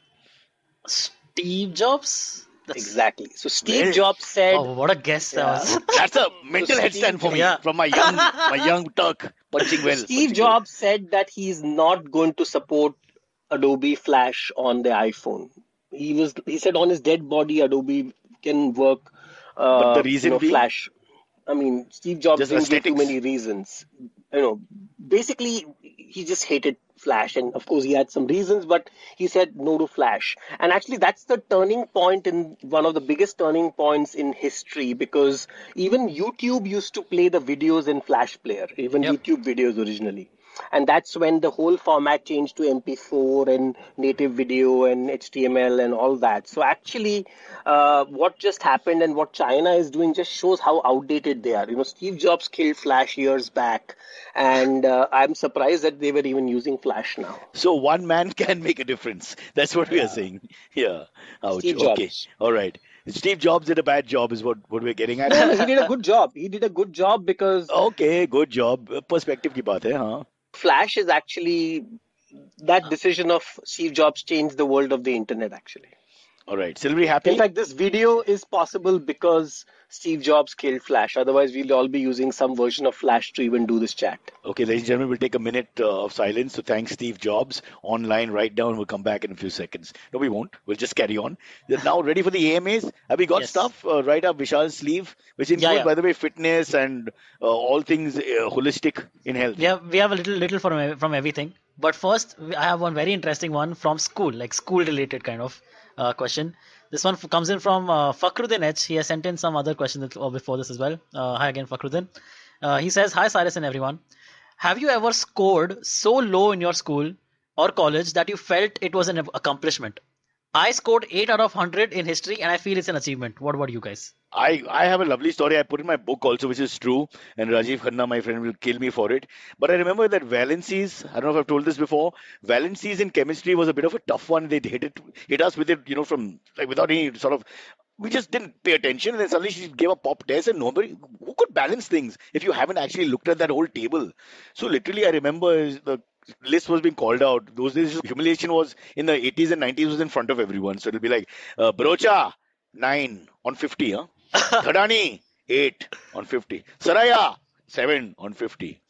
[SPEAKER 6] Steve Jobs. That's,
[SPEAKER 4] Exactly. So Steve
[SPEAKER 2] Well-
[SPEAKER 4] Jobs said,
[SPEAKER 6] Oh, what a guess that
[SPEAKER 4] Yeah.
[SPEAKER 6] was.
[SPEAKER 2] That's a mental
[SPEAKER 4] So
[SPEAKER 2] headstand for me
[SPEAKER 6] Yeah.
[SPEAKER 2] from my young, my young Turk punching well.
[SPEAKER 4] Steve
[SPEAKER 2] punching
[SPEAKER 4] Jobs said that he's not going to support Adobe Flash on the iPhone. He was he said on his dead body Adobe can work uh,
[SPEAKER 2] But the reason
[SPEAKER 4] you know,
[SPEAKER 2] being?
[SPEAKER 4] Flash. I mean, Steve Jobs
[SPEAKER 2] Just
[SPEAKER 4] didn't give too
[SPEAKER 2] aesthetics.
[SPEAKER 4] many reasons. You know, basically he just hated Flash, and of course he had some reasons, but he said no to Flash. And actually, that's the turning point in one of the biggest turning points in history, because even YouTube used to play the videos in Flash Player, even
[SPEAKER 6] Yep.
[SPEAKER 4] YouTube videos originally. And that's when the whole format changed to M P four and native video and H T M L and all that. So actually, uh, what just happened and what China is doing just shows how outdated they are. You know, Steve Jobs killed Flash years back, and uh, I'm surprised that they were even using Flash now.
[SPEAKER 2] So one man can make a difference. That's what we are saying. Yeah. Ouch.
[SPEAKER 4] Steve
[SPEAKER 2] Okay.
[SPEAKER 4] Jobs.
[SPEAKER 2] All right. Steve Jobs did a bad job, is what, what we're getting at.
[SPEAKER 4] No, no, he did a good job. He did a good job because
[SPEAKER 2] Okay, good job. Perspective की बात है, हाँ.
[SPEAKER 4] Flash is actually that decision of Steve Jobs changed the world of the internet actually.
[SPEAKER 2] All right. Silvery happy?
[SPEAKER 4] In fact, this video is possible because Steve Jobs killed Flash. Otherwise, we'll all be using some version of Flash to even do this chat.
[SPEAKER 2] Okay, ladies and gentlemen, we'll take a minute uh, of silence to thank Steve Jobs online right now, and we'll come back in a few seconds. No, we won't. We'll just carry on. They're now ready for the A M As. Have we got
[SPEAKER 6] Yes.
[SPEAKER 2] stuff uh, right up Vishal's sleeve, which includes,
[SPEAKER 6] yeah.
[SPEAKER 2] by the way, fitness and uh, all things uh, holistic in health?
[SPEAKER 6] We have we have a little little from ev- from everything. But first, we- I have one very interesting one from school, like school related kind of uh, question. This one f- comes in from uh, Fakhruddin H. He has sent in some other questions that- uh, before this as well. Uh, hi again, Fakhruddin. Uh, he says, "Hi Cyrus and everyone. Have you ever scored so low in your school or college that you felt it was an accomplishment? I scored eight out of one hundred in history, and I feel it's an achievement. What about you guys?"
[SPEAKER 2] I, I have a lovely story I put in my book also, which is true, and Rajiv Khanna, my friend, will kill me for it. But I remember that valencies, I don't know if I've told this before, valencies in chemistry was a bit of a tough one. They hit it, hit us with it, you know, from like without any sort of, we just didn't pay attention, and then suddenly she gave a pop test, and nobody, who could balance things if you haven't actually looked at that whole table? So literally, I remember the list was being called out. Those days, humiliation was in the eighties and nineties was in front of everyone. So it'll be like, uh, Brocha, nine on fifty, huh? Thadani, eight on fifty. Saraya, seven on fifty.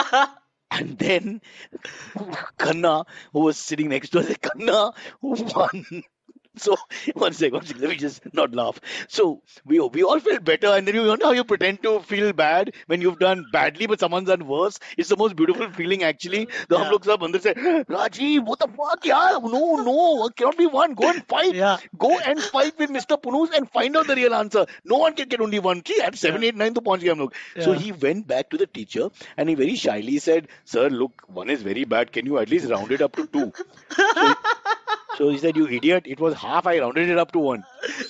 [SPEAKER 2] And then Khanna, who was sitting next to us, said, Khanna, who won? So one sec, one sec, let me just not laugh. So we we all felt better, and then you know how you pretend to feel bad when you've done badly, but someone's done worse. It's the most beautiful feeling actually. The hum
[SPEAKER 6] Yeah.
[SPEAKER 2] looks up and they say, Rajiv, what the fuck, yeah? No, no, it cannot be one. Go and fight.
[SPEAKER 6] Yeah.
[SPEAKER 2] Go and fight with Mister Punus and find out the real answer. No one can get only one. See, at seven,
[SPEAKER 6] Yeah.
[SPEAKER 2] eight, nine, to pahunch gaye hum log. So
[SPEAKER 6] Yeah.
[SPEAKER 2] he went back to the teacher and he very shyly said, Sir, look, one is very bad. Can you at least round it up to two? So, so he said, you idiot, it was half. I rounded it up to one.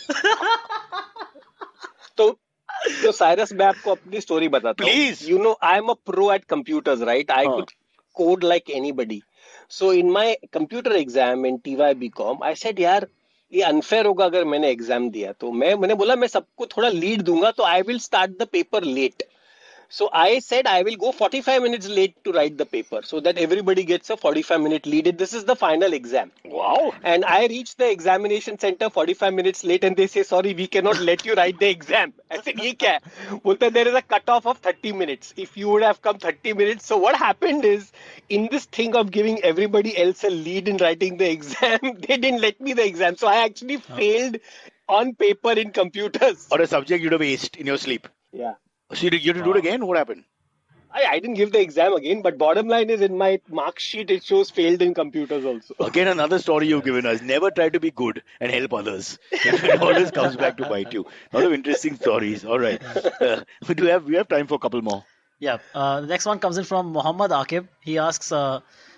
[SPEAKER 4] तो तो Cyrus मैं आपको अपनी story बताता हूँ.
[SPEAKER 2] Please.
[SPEAKER 4] You know, I am a pro at computers, right? I
[SPEAKER 2] हाँ.
[SPEAKER 4] could code like anybody. So in my computer exam in T Y B Com, I said यार ये unfair होगा अगर मैंने एग्जाम दिया. तो मैं मैंने बोला मैं सबको थोड़ा लीड दूंगा, तो I will start the paper late. So I said I will go forty-five minutes late to write the paper so that everybody gets a forty-five minute lead. This is the final exam.
[SPEAKER 2] Wow.
[SPEAKER 4] And I reached the examination center forty-five minutes late and they say, sorry, we cannot let you write the exam. I said, ye kya? Bolta, there is a cutoff of thirty minutes. If you would have come thirty minutes. So what happened is, in this thing of giving everybody else a lead in writing the exam, they didn't let me the exam. So I actually oh. failed on paper in computers.
[SPEAKER 2] Or a subject you'd have aced in your sleep.
[SPEAKER 4] Yeah.
[SPEAKER 2] So you had to do it again? What happened?
[SPEAKER 4] I, I didn't give the exam again, but bottom line is in my mark sheet, it shows failed in computers also.
[SPEAKER 2] Again, another story you've given us. Never try to be good and help others. It always comes back to bite you. A lot of interesting stories. All right. Uh, we, do have, we have time for a couple more.
[SPEAKER 6] Yeah. Uh, the next one comes in from Muhammad Akib. He asks, uh,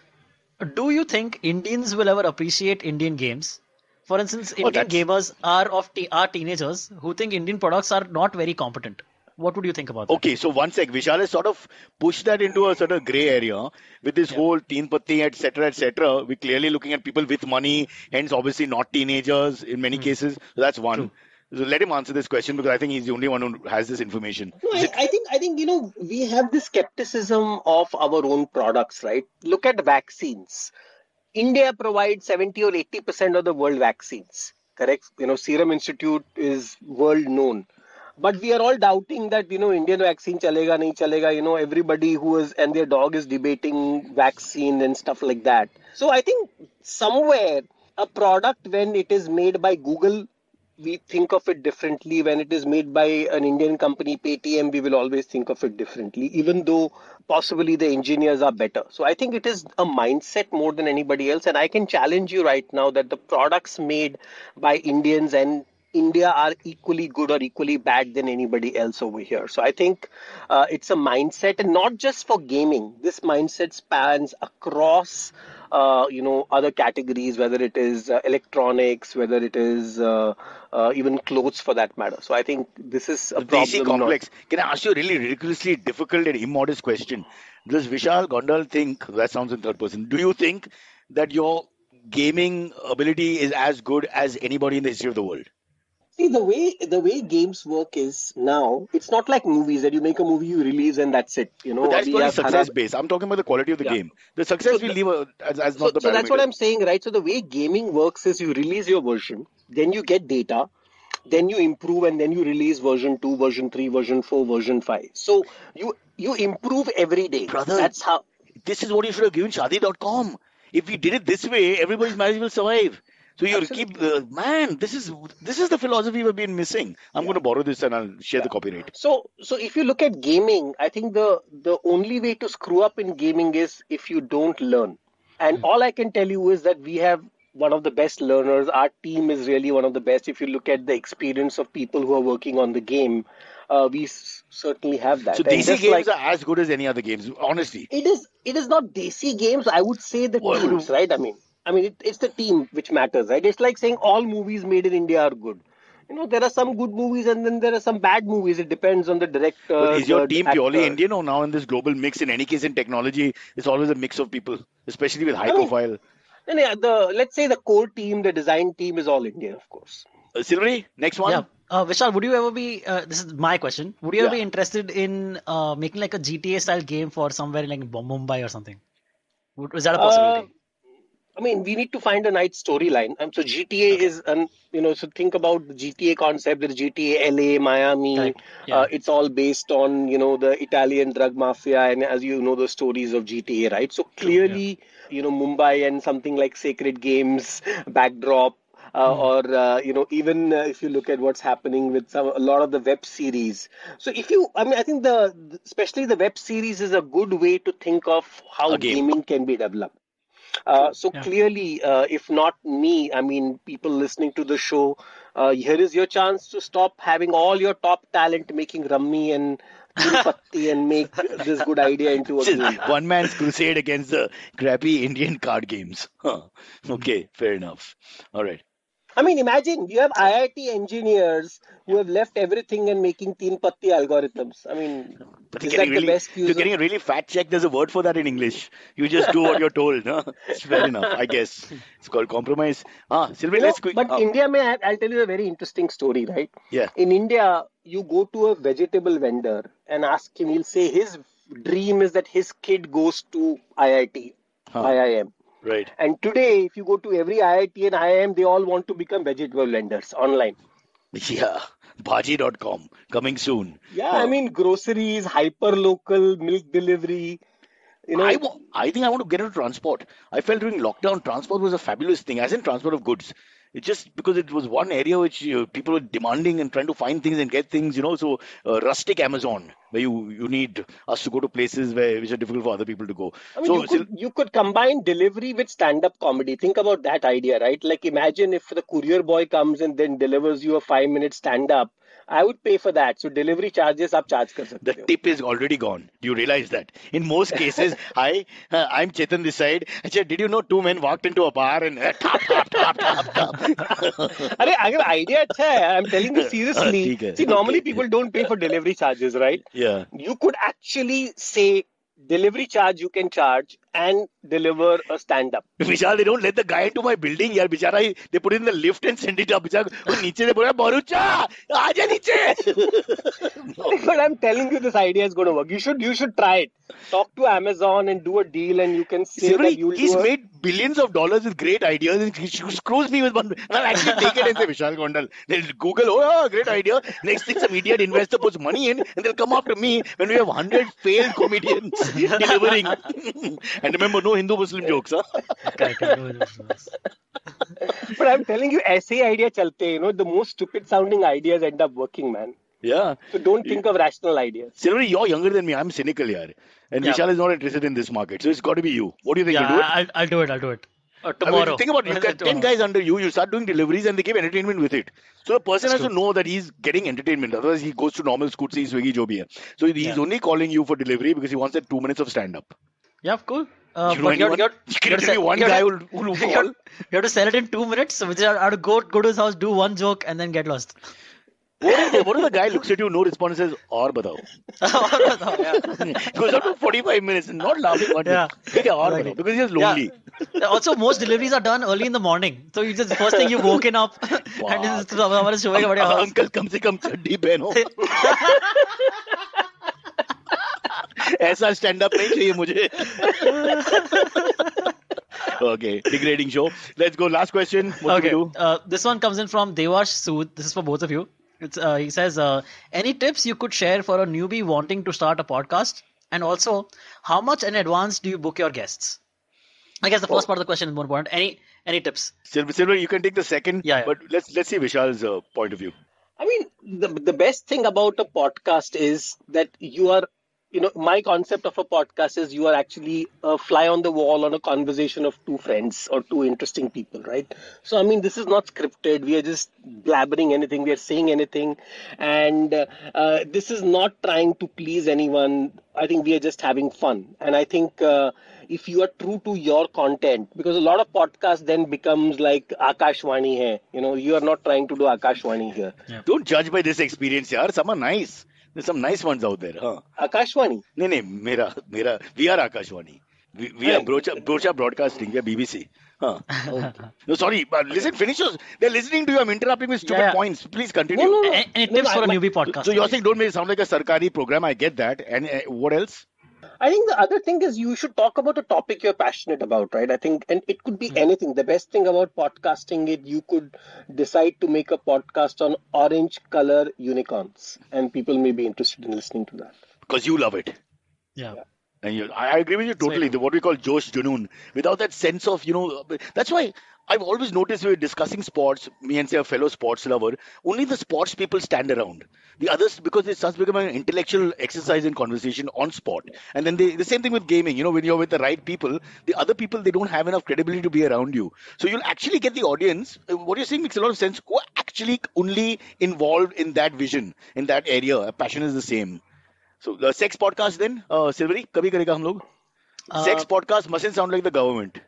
[SPEAKER 6] do you think Indians will ever appreciate Indian games? For instance, Indian oh, gamers are of te- are teenagers who think Indian products are not very competent. What would you think about that?
[SPEAKER 2] Okay, so one sec. Vishal has sort of pushed that into a sort of grey area with this yeah. whole teen patti, et cetera, et cetera. We're clearly looking at people with money, hence obviously not teenagers in many mm. cases. So that's one. True. So let him answer this question because I think he's the only one who has this information.
[SPEAKER 4] No, I, I think I think you know we have this skepticism of our own products, right? Look at vaccines. India provides seventy or eighty percent of the world vaccines. Correct? You know, Serum Institute is world known. But we are all doubting that, you know, Indian vaccine chalega, nahi chalega. You know, everybody who is and their dog is debating vaccine and stuff like that. So I think somewhere a product, when it is made by Google, we think of it differently. When it is made by an Indian company, Paytm, we will always think of it differently, even though possibly the engineers are better. So I think it is a mindset more than anybody else. And I can challenge you right now that the products made by Indians and India are equally good or equally bad than anybody else over here. So I think uh, it's a mindset, and not just for gaming. This mindset spans across, uh, you know, other categories, whether it is uh, electronics, whether it is uh, uh, even clothes for that matter. So I think this is a
[SPEAKER 2] the
[SPEAKER 4] problem.
[SPEAKER 2] complex. Not... Can I ask you a really ridiculously difficult and immodest question? Does Vishal Gondal think, that sounds in third person, do you think that your gaming ability is as good as anybody in the history of the world?
[SPEAKER 4] See, the way the way games work is now, it's not like movies that you make a movie, you release, and that's it. You know,
[SPEAKER 2] but that's probably success based. I'm talking about the quality of the yeah. game. The success so, will leave a, as, as
[SPEAKER 4] so,
[SPEAKER 2] not the
[SPEAKER 4] So that's what I'm saying, right? So the way gaming works is you release your version, then you get data, then you improve, and then you release version two, version three, version four, version five. So you you improve every day.
[SPEAKER 2] Brother,
[SPEAKER 4] that's how.
[SPEAKER 2] This is what you should have given Shadi dot com. If we did it this way, everybody's marriage will survive. So you keep, uh, man, this is this is the philosophy we've been missing. I'm yeah. going to borrow this and I'll share yeah. the copyright.
[SPEAKER 4] So so if you look at gaming, I think the, the only way to screw up in gaming is if you don't learn. And mm. all I can tell you is that we have one of the best learners. Our team is really one of the best. If you look at the experience of people who are working on the game, uh, we s- certainly have that.
[SPEAKER 2] So
[SPEAKER 4] and
[SPEAKER 2] Desi games
[SPEAKER 4] like,
[SPEAKER 2] are as good as any other games, honestly.
[SPEAKER 4] It is, it is not Desi games. I would say the what teams, right? I mean. I mean, it, it's the team which matters, right? It's like saying all movies made in India are good. You know, there are some good movies and then there are some bad movies. It depends on the director.
[SPEAKER 2] But is your team
[SPEAKER 4] actor.
[SPEAKER 2] purely Indian, or now in this global mix? In any case, in technology, it's always a mix of people, especially with high I mean, profile.
[SPEAKER 4] Then, yeah, the let's say the core team, the design team is all Indian, of course.
[SPEAKER 2] Uh, Silvery, next one.
[SPEAKER 6] Yeah. Uh, Vishal, would you ever be, uh, this is my question, would you yeah. ever be interested in uh, making like a G T A style game for somewhere in like Mumbai or something? Is that a possibility? Uh,
[SPEAKER 4] I mean, we need to find a nice storyline. Um, so G T A okay. is, um, you know, so think about the G T A concept. There's G T A L A, Miami. Right. Yeah. Uh, it's all based on, you know, the Italian drug mafia and, as you know, the stories of G T A, right? So clearly, yeah. you know, Mumbai and something like Sacred Games backdrop. Uh, mm. Or, uh, you know, even uh, if you look at what's happening with some, a lot of the web series. So if you, I mean, I think the, especially the web series is a good way to think of how gaming can be developed. Uh, so yeah. clearly, uh, if not me, I mean, people listening to the show, uh, here is your chance to stop having all your top talent making rummy and patti and make this good idea into a game.
[SPEAKER 2] One man's crusade against the crappy Indian card games. Huh. Okay, fair enough. All right.
[SPEAKER 4] I mean, imagine you have I I T engineers who have left everything and making teen patti algorithms. I mean,
[SPEAKER 2] But
[SPEAKER 4] is
[SPEAKER 2] you're
[SPEAKER 4] that
[SPEAKER 2] getting
[SPEAKER 4] the
[SPEAKER 2] really,
[SPEAKER 4] best
[SPEAKER 2] you're
[SPEAKER 4] use?
[SPEAKER 2] getting a really fat check. There's a word for that in English. You just do what you're told. No? It's fair enough, I guess. It's called compromise. Ah, Sylvie,
[SPEAKER 4] You know,
[SPEAKER 2] let's quick.
[SPEAKER 4] but
[SPEAKER 2] ah,
[SPEAKER 4] India, may I, I'll tell you a very interesting story, right?
[SPEAKER 2] yeah.
[SPEAKER 4] In India, you go to a vegetable vendor and ask him, he'll say his dream is that his kid goes to I I T,
[SPEAKER 2] Huh.
[SPEAKER 4] I I M.
[SPEAKER 2] Right.
[SPEAKER 4] And today, if you go to every I I T and I I M, they all want to become vegetable vendors online.
[SPEAKER 2] Yeah. Bhaji dot com coming soon.
[SPEAKER 4] Yeah, I mean, groceries, hyper local, milk delivery. You know,
[SPEAKER 2] I, wa- I think I want to get into transport. I felt during lockdown, transport was a fabulous thing, as in transport of goods. It's just because it was one area which uh, people were demanding and trying to find things and get things, you know. So, uh, rustic Amazon, where you, you need us to go to places where which are difficult for other people to go.
[SPEAKER 4] I mean,
[SPEAKER 2] So,
[SPEAKER 4] you could you could combine delivery with stand-up comedy. Think about that idea, right? Like, imagine if the courier boy comes and then delivers you a five-minute stand-up. I would pay for that. So delivery charges आप charge कर
[SPEAKER 2] the
[SPEAKER 4] सकते हो.
[SPEAKER 2] tip is already gone. Do you realize that? In most cases, hi, uh, I'm Chetan this side. Achha, did you know two men walked into a bar and uh, tap, tap, tap, tap, tap.
[SPEAKER 4] अरे अगर idea अच्छा है, I'm telling you seriously.
[SPEAKER 2] ठीक है.
[SPEAKER 4] See, normally
[SPEAKER 2] Okay.
[SPEAKER 4] people don't pay for delivery charges, right?
[SPEAKER 2] Yeah.
[SPEAKER 4] You could actually say delivery charge you can charge and deliver a stand-up.
[SPEAKER 2] Vishal, they don't let the guy into my building. यार बेचारा ही- they put it in the lift and send it up. बेचारा वो नीचे से बोला बरूचा आजा नीचे. No.
[SPEAKER 4] But I'm telling you, this idea is going to work. You should you should try it. Talk to Amazon and do a deal, and you can say
[SPEAKER 2] Sylvie,
[SPEAKER 4] that you'll
[SPEAKER 2] he's
[SPEAKER 4] do a,
[SPEAKER 2] made billions of dollars with great ideas and he screws me with one. And I'll actually take it and say, Vishal Gondal. They'll Google, oh, yeah, great idea. Next thing, some idiot investor puts money in and they'll come after me when we have one hundred failed comedians delivering. And remember, no Hindu-Muslim jokes, huh?
[SPEAKER 6] Correct, correct.
[SPEAKER 4] But I'm telling you, ऐसे idea चलते हैं, you know, the most stupid sounding ideas end up working, man.
[SPEAKER 2] Yeah.
[SPEAKER 4] So don't think of rational ideas.
[SPEAKER 2] Sylvie, you're younger than me. I'm cynical, yaar. And
[SPEAKER 6] Yeah.
[SPEAKER 2] Vishal is not interested in this market. So it's got to be you. What do you think?
[SPEAKER 6] Yeah,
[SPEAKER 2] You'll do it?
[SPEAKER 6] I'll, I'll do it. I'll do it. Uh,
[SPEAKER 2] I mean,
[SPEAKER 6] tomorrow.
[SPEAKER 2] think about it. You've got ten guys under you. You start doing deliveries and they give entertainment with it. So the person
[SPEAKER 6] That's
[SPEAKER 2] has to know that he's getting entertainment. Otherwise, he goes to normal Scootsie, Swiggy, jo bhi hai. So he's
[SPEAKER 6] Yeah.
[SPEAKER 2] only calling you for delivery because he wants that two minutes of stand-up.
[SPEAKER 6] Yeah, cool. Uh,
[SPEAKER 2] You know
[SPEAKER 6] but you're,
[SPEAKER 2] anyone?
[SPEAKER 6] you're,
[SPEAKER 2] You can
[SPEAKER 6] you're
[SPEAKER 2] interview one
[SPEAKER 6] you're-
[SPEAKER 2] guy who'll, who'll
[SPEAKER 6] you're-
[SPEAKER 2] fall.
[SPEAKER 6] You have to sell it in two minutes. So which I have to go go to his house, do one joke, and then get lost.
[SPEAKER 2] What if, the, what if the guy looks at you, no response, says, और बताओ.
[SPEAKER 6] yeah.
[SPEAKER 2] Goes up to forty-five minutes and not laughing. What
[SPEAKER 6] Yeah.
[SPEAKER 2] ठीक है, और
[SPEAKER 6] Exactly.
[SPEAKER 2] बताओ. Because he's lonely.
[SPEAKER 6] Yeah. Also, most deliveries are done early in the morning. So you just first thing you've woken up and this is हमारे सुबह का बढ़िया house.
[SPEAKER 2] Uncle कम से कम चड्डी पहनो. ऐसा स्टैंड अप नहीं चाहिए मुझे. Okay, degrading show. Let's go. Last question. What
[SPEAKER 6] Okay.
[SPEAKER 2] do we do?
[SPEAKER 6] Uh, this one comes in from Devash Sood. This is for both of you. It's, uh, he says, uh, any tips you could share for a newbie wanting to start a podcast? And also, how much in advance do you book your guests? I guess the first part of the question is more important. Any any tips?
[SPEAKER 2] Silver, Silver, you can take the second.
[SPEAKER 6] Yeah, yeah.
[SPEAKER 2] But let's let's see Vishal's uh, point of view.
[SPEAKER 4] I mean, the the best thing about a podcast is that you are, you know, my concept of a podcast is you are actually a fly on the wall on a conversation of two friends or two interesting people, right? So, I mean, this is not scripted. We are just blabbering anything. We are saying anything. And uh, uh, this is not trying to please anyone. I think we are just having fun. And I think uh, if you are true to your content, because a lot of podcasts then becomes like Akashwani hai. You know, you are not trying to do Akashwani here.
[SPEAKER 2] Don't judge by this experience, yaar. Some are nice. There's some nice ones out there. Huh?
[SPEAKER 4] Akashwani.
[SPEAKER 2] No, no, mera, mera. We are Akashwani. We, we are Brocha, Brocha Broadcasting. We are B B C. Huh. No, sorry. But listen, finish yours. They're listening to you. I'm interrupting with stupid
[SPEAKER 6] Yeah, yeah.
[SPEAKER 2] points. Please continue.
[SPEAKER 4] No, no, no.
[SPEAKER 6] A- Any
[SPEAKER 4] No,
[SPEAKER 6] tips
[SPEAKER 4] no,
[SPEAKER 6] for a
[SPEAKER 4] I-
[SPEAKER 6] newbie podcast?
[SPEAKER 2] So you're saying don't make it sound like a Sarkari program. I get that. And uh, what else?
[SPEAKER 4] I think the other thing is you should talk about a topic you're passionate about, right? I think, and it could be anything. The best thing about podcasting is you could decide to make a podcast on orange color unicorns, and people may be interested in listening to that.
[SPEAKER 2] Because you love it.
[SPEAKER 6] Yeah.
[SPEAKER 2] And you, I, I agree with you totally. The, what we call Josh Junoon. Without that sense of, you know, that's why I've always noticed when we're discussing sports, me and say a fellow sports lover, only the sports people stand around. The others, because it starts becoming an intellectual exercise in conversation on sport. And then they, the same thing with gaming. You know, when you're with the right people, the other people, they don't have enough credibility to be around you. So you'll actually get the audience. uh, What you're saying makes a lot of sense. Who are actually only involved in that vision, in that area. Passion is the same. So the sex podcast then, uh, Silvery, kabhi karega hum log.
[SPEAKER 6] Uh,
[SPEAKER 2] Sex podcast mustn't sound like the government.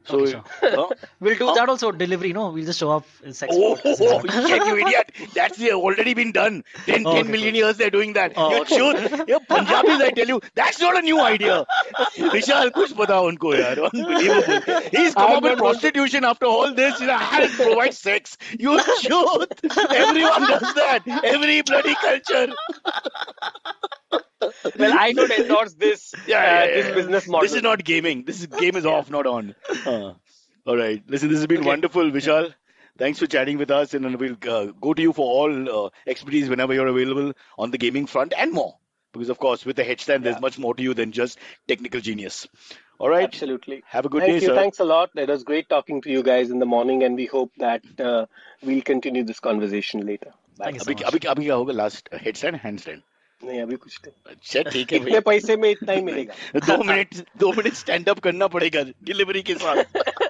[SPEAKER 2] So,
[SPEAKER 6] Okay, sure.
[SPEAKER 2] uh,
[SPEAKER 6] We'll do
[SPEAKER 2] Huh?
[SPEAKER 6] that also. Delivery, no? We'll just show up in sex
[SPEAKER 2] oh,
[SPEAKER 6] workers.
[SPEAKER 2] oh, oh, yeah, you idiot. That's uh, already been done. ten,
[SPEAKER 6] Oh,
[SPEAKER 2] ten
[SPEAKER 6] okay,
[SPEAKER 2] million
[SPEAKER 6] cool.
[SPEAKER 2] years they're doing that.
[SPEAKER 6] Oh,
[SPEAKER 2] You're
[SPEAKER 6] okay.
[SPEAKER 2] sure? You're Punjabis, I tell you. That's not a new idea. Vishal, kuch bata unko yaar. Unbelievable. He's come
[SPEAKER 4] I'm
[SPEAKER 2] up with
[SPEAKER 4] not-
[SPEAKER 2] prostitution after all this. You know, I'll provide sex. You should. Everyone does that. Every bloody culture.
[SPEAKER 4] Well, I don't endorse this
[SPEAKER 2] Yeah,
[SPEAKER 4] uh,
[SPEAKER 2] yeah, yeah,
[SPEAKER 4] this
[SPEAKER 2] yeah.
[SPEAKER 4] business model.
[SPEAKER 2] This is not gaming. This is game is off, not on. Uh, all right. Listen, this has been
[SPEAKER 4] Okay.
[SPEAKER 2] wonderful, Vishal. Thanks for chatting with us, and we'll uh, go to you for all uh, expertise whenever you're available on the gaming front and more. Because of course, with the headstand, there's
[SPEAKER 4] Yeah.
[SPEAKER 2] much more to you than just technical genius. All right.
[SPEAKER 4] Absolutely.
[SPEAKER 2] Have a good
[SPEAKER 4] Thank
[SPEAKER 2] day,
[SPEAKER 4] you.
[SPEAKER 2] sir.
[SPEAKER 4] Thanks a lot. It was great talking to you guys in the morning, and we hope that uh, we'll continue this conversation later.
[SPEAKER 6] Thank you so
[SPEAKER 2] अभी
[SPEAKER 6] much.
[SPEAKER 2] अभी अभी क्या होगा last headstand handstand
[SPEAKER 4] नहीं अभी कुछ नहीं
[SPEAKER 2] अच्छा ठीक है
[SPEAKER 4] इतने पैसे में इतना ही मिलेगा
[SPEAKER 2] भाई दो मिनट दो मिनट स्टैंड अप करना पड़ेगा डिलीवरी के साथ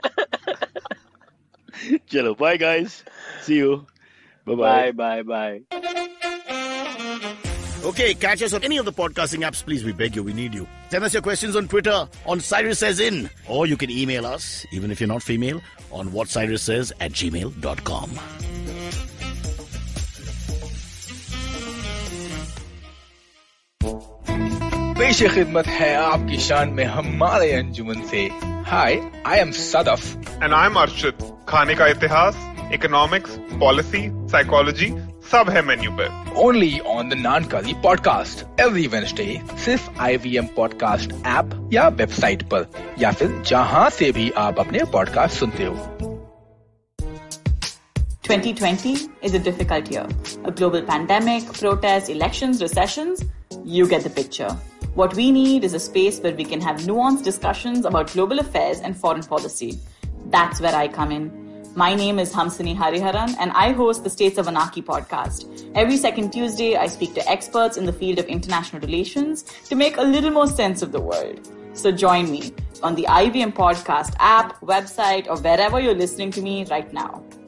[SPEAKER 2] चलो bye guys see you bye bye
[SPEAKER 4] bye bye bye
[SPEAKER 2] Okay, catch us on any of the podcasting apps, please. We beg you, we need you. Send us your questions on Twitter, on Cyrus Says In, or you can email us, even if you're not female, on whatcyrussays at gmail dot com.
[SPEAKER 7] पेश खिदमत है आपकी शान में हमारे अंजुमन से hi I am Sadaf
[SPEAKER 8] And I'm Arshit. खाने का इतिहास, इकोनॉमिक्स, पॉलिसी, साइकोलॉजी सब है मेन्यू पे.
[SPEAKER 7] ओनली ऑन द नानकाली पॉडकास्ट एवरी वेडनेसडे सिर्फ आईवीएम पॉडकास्ट ऐप या वेबसाइट पर या फिर जहां से भी आप अपने पॉडकास्ट सुनते हो.
[SPEAKER 9] twenty twenty is a difficult year. A global pandemic, protests, elections, recessions. You get the picture. What we need is a space where we can have nuanced discussions about global affairs and foreign policy. That's where I come in. My name is Hamsini Hariharan and I host the States of Anarchy podcast. Every second Tuesday, I speak to experts in the field of international relations to make a little more sense of the world. So join me on the I V M podcast app, website, or wherever you're listening to me right now.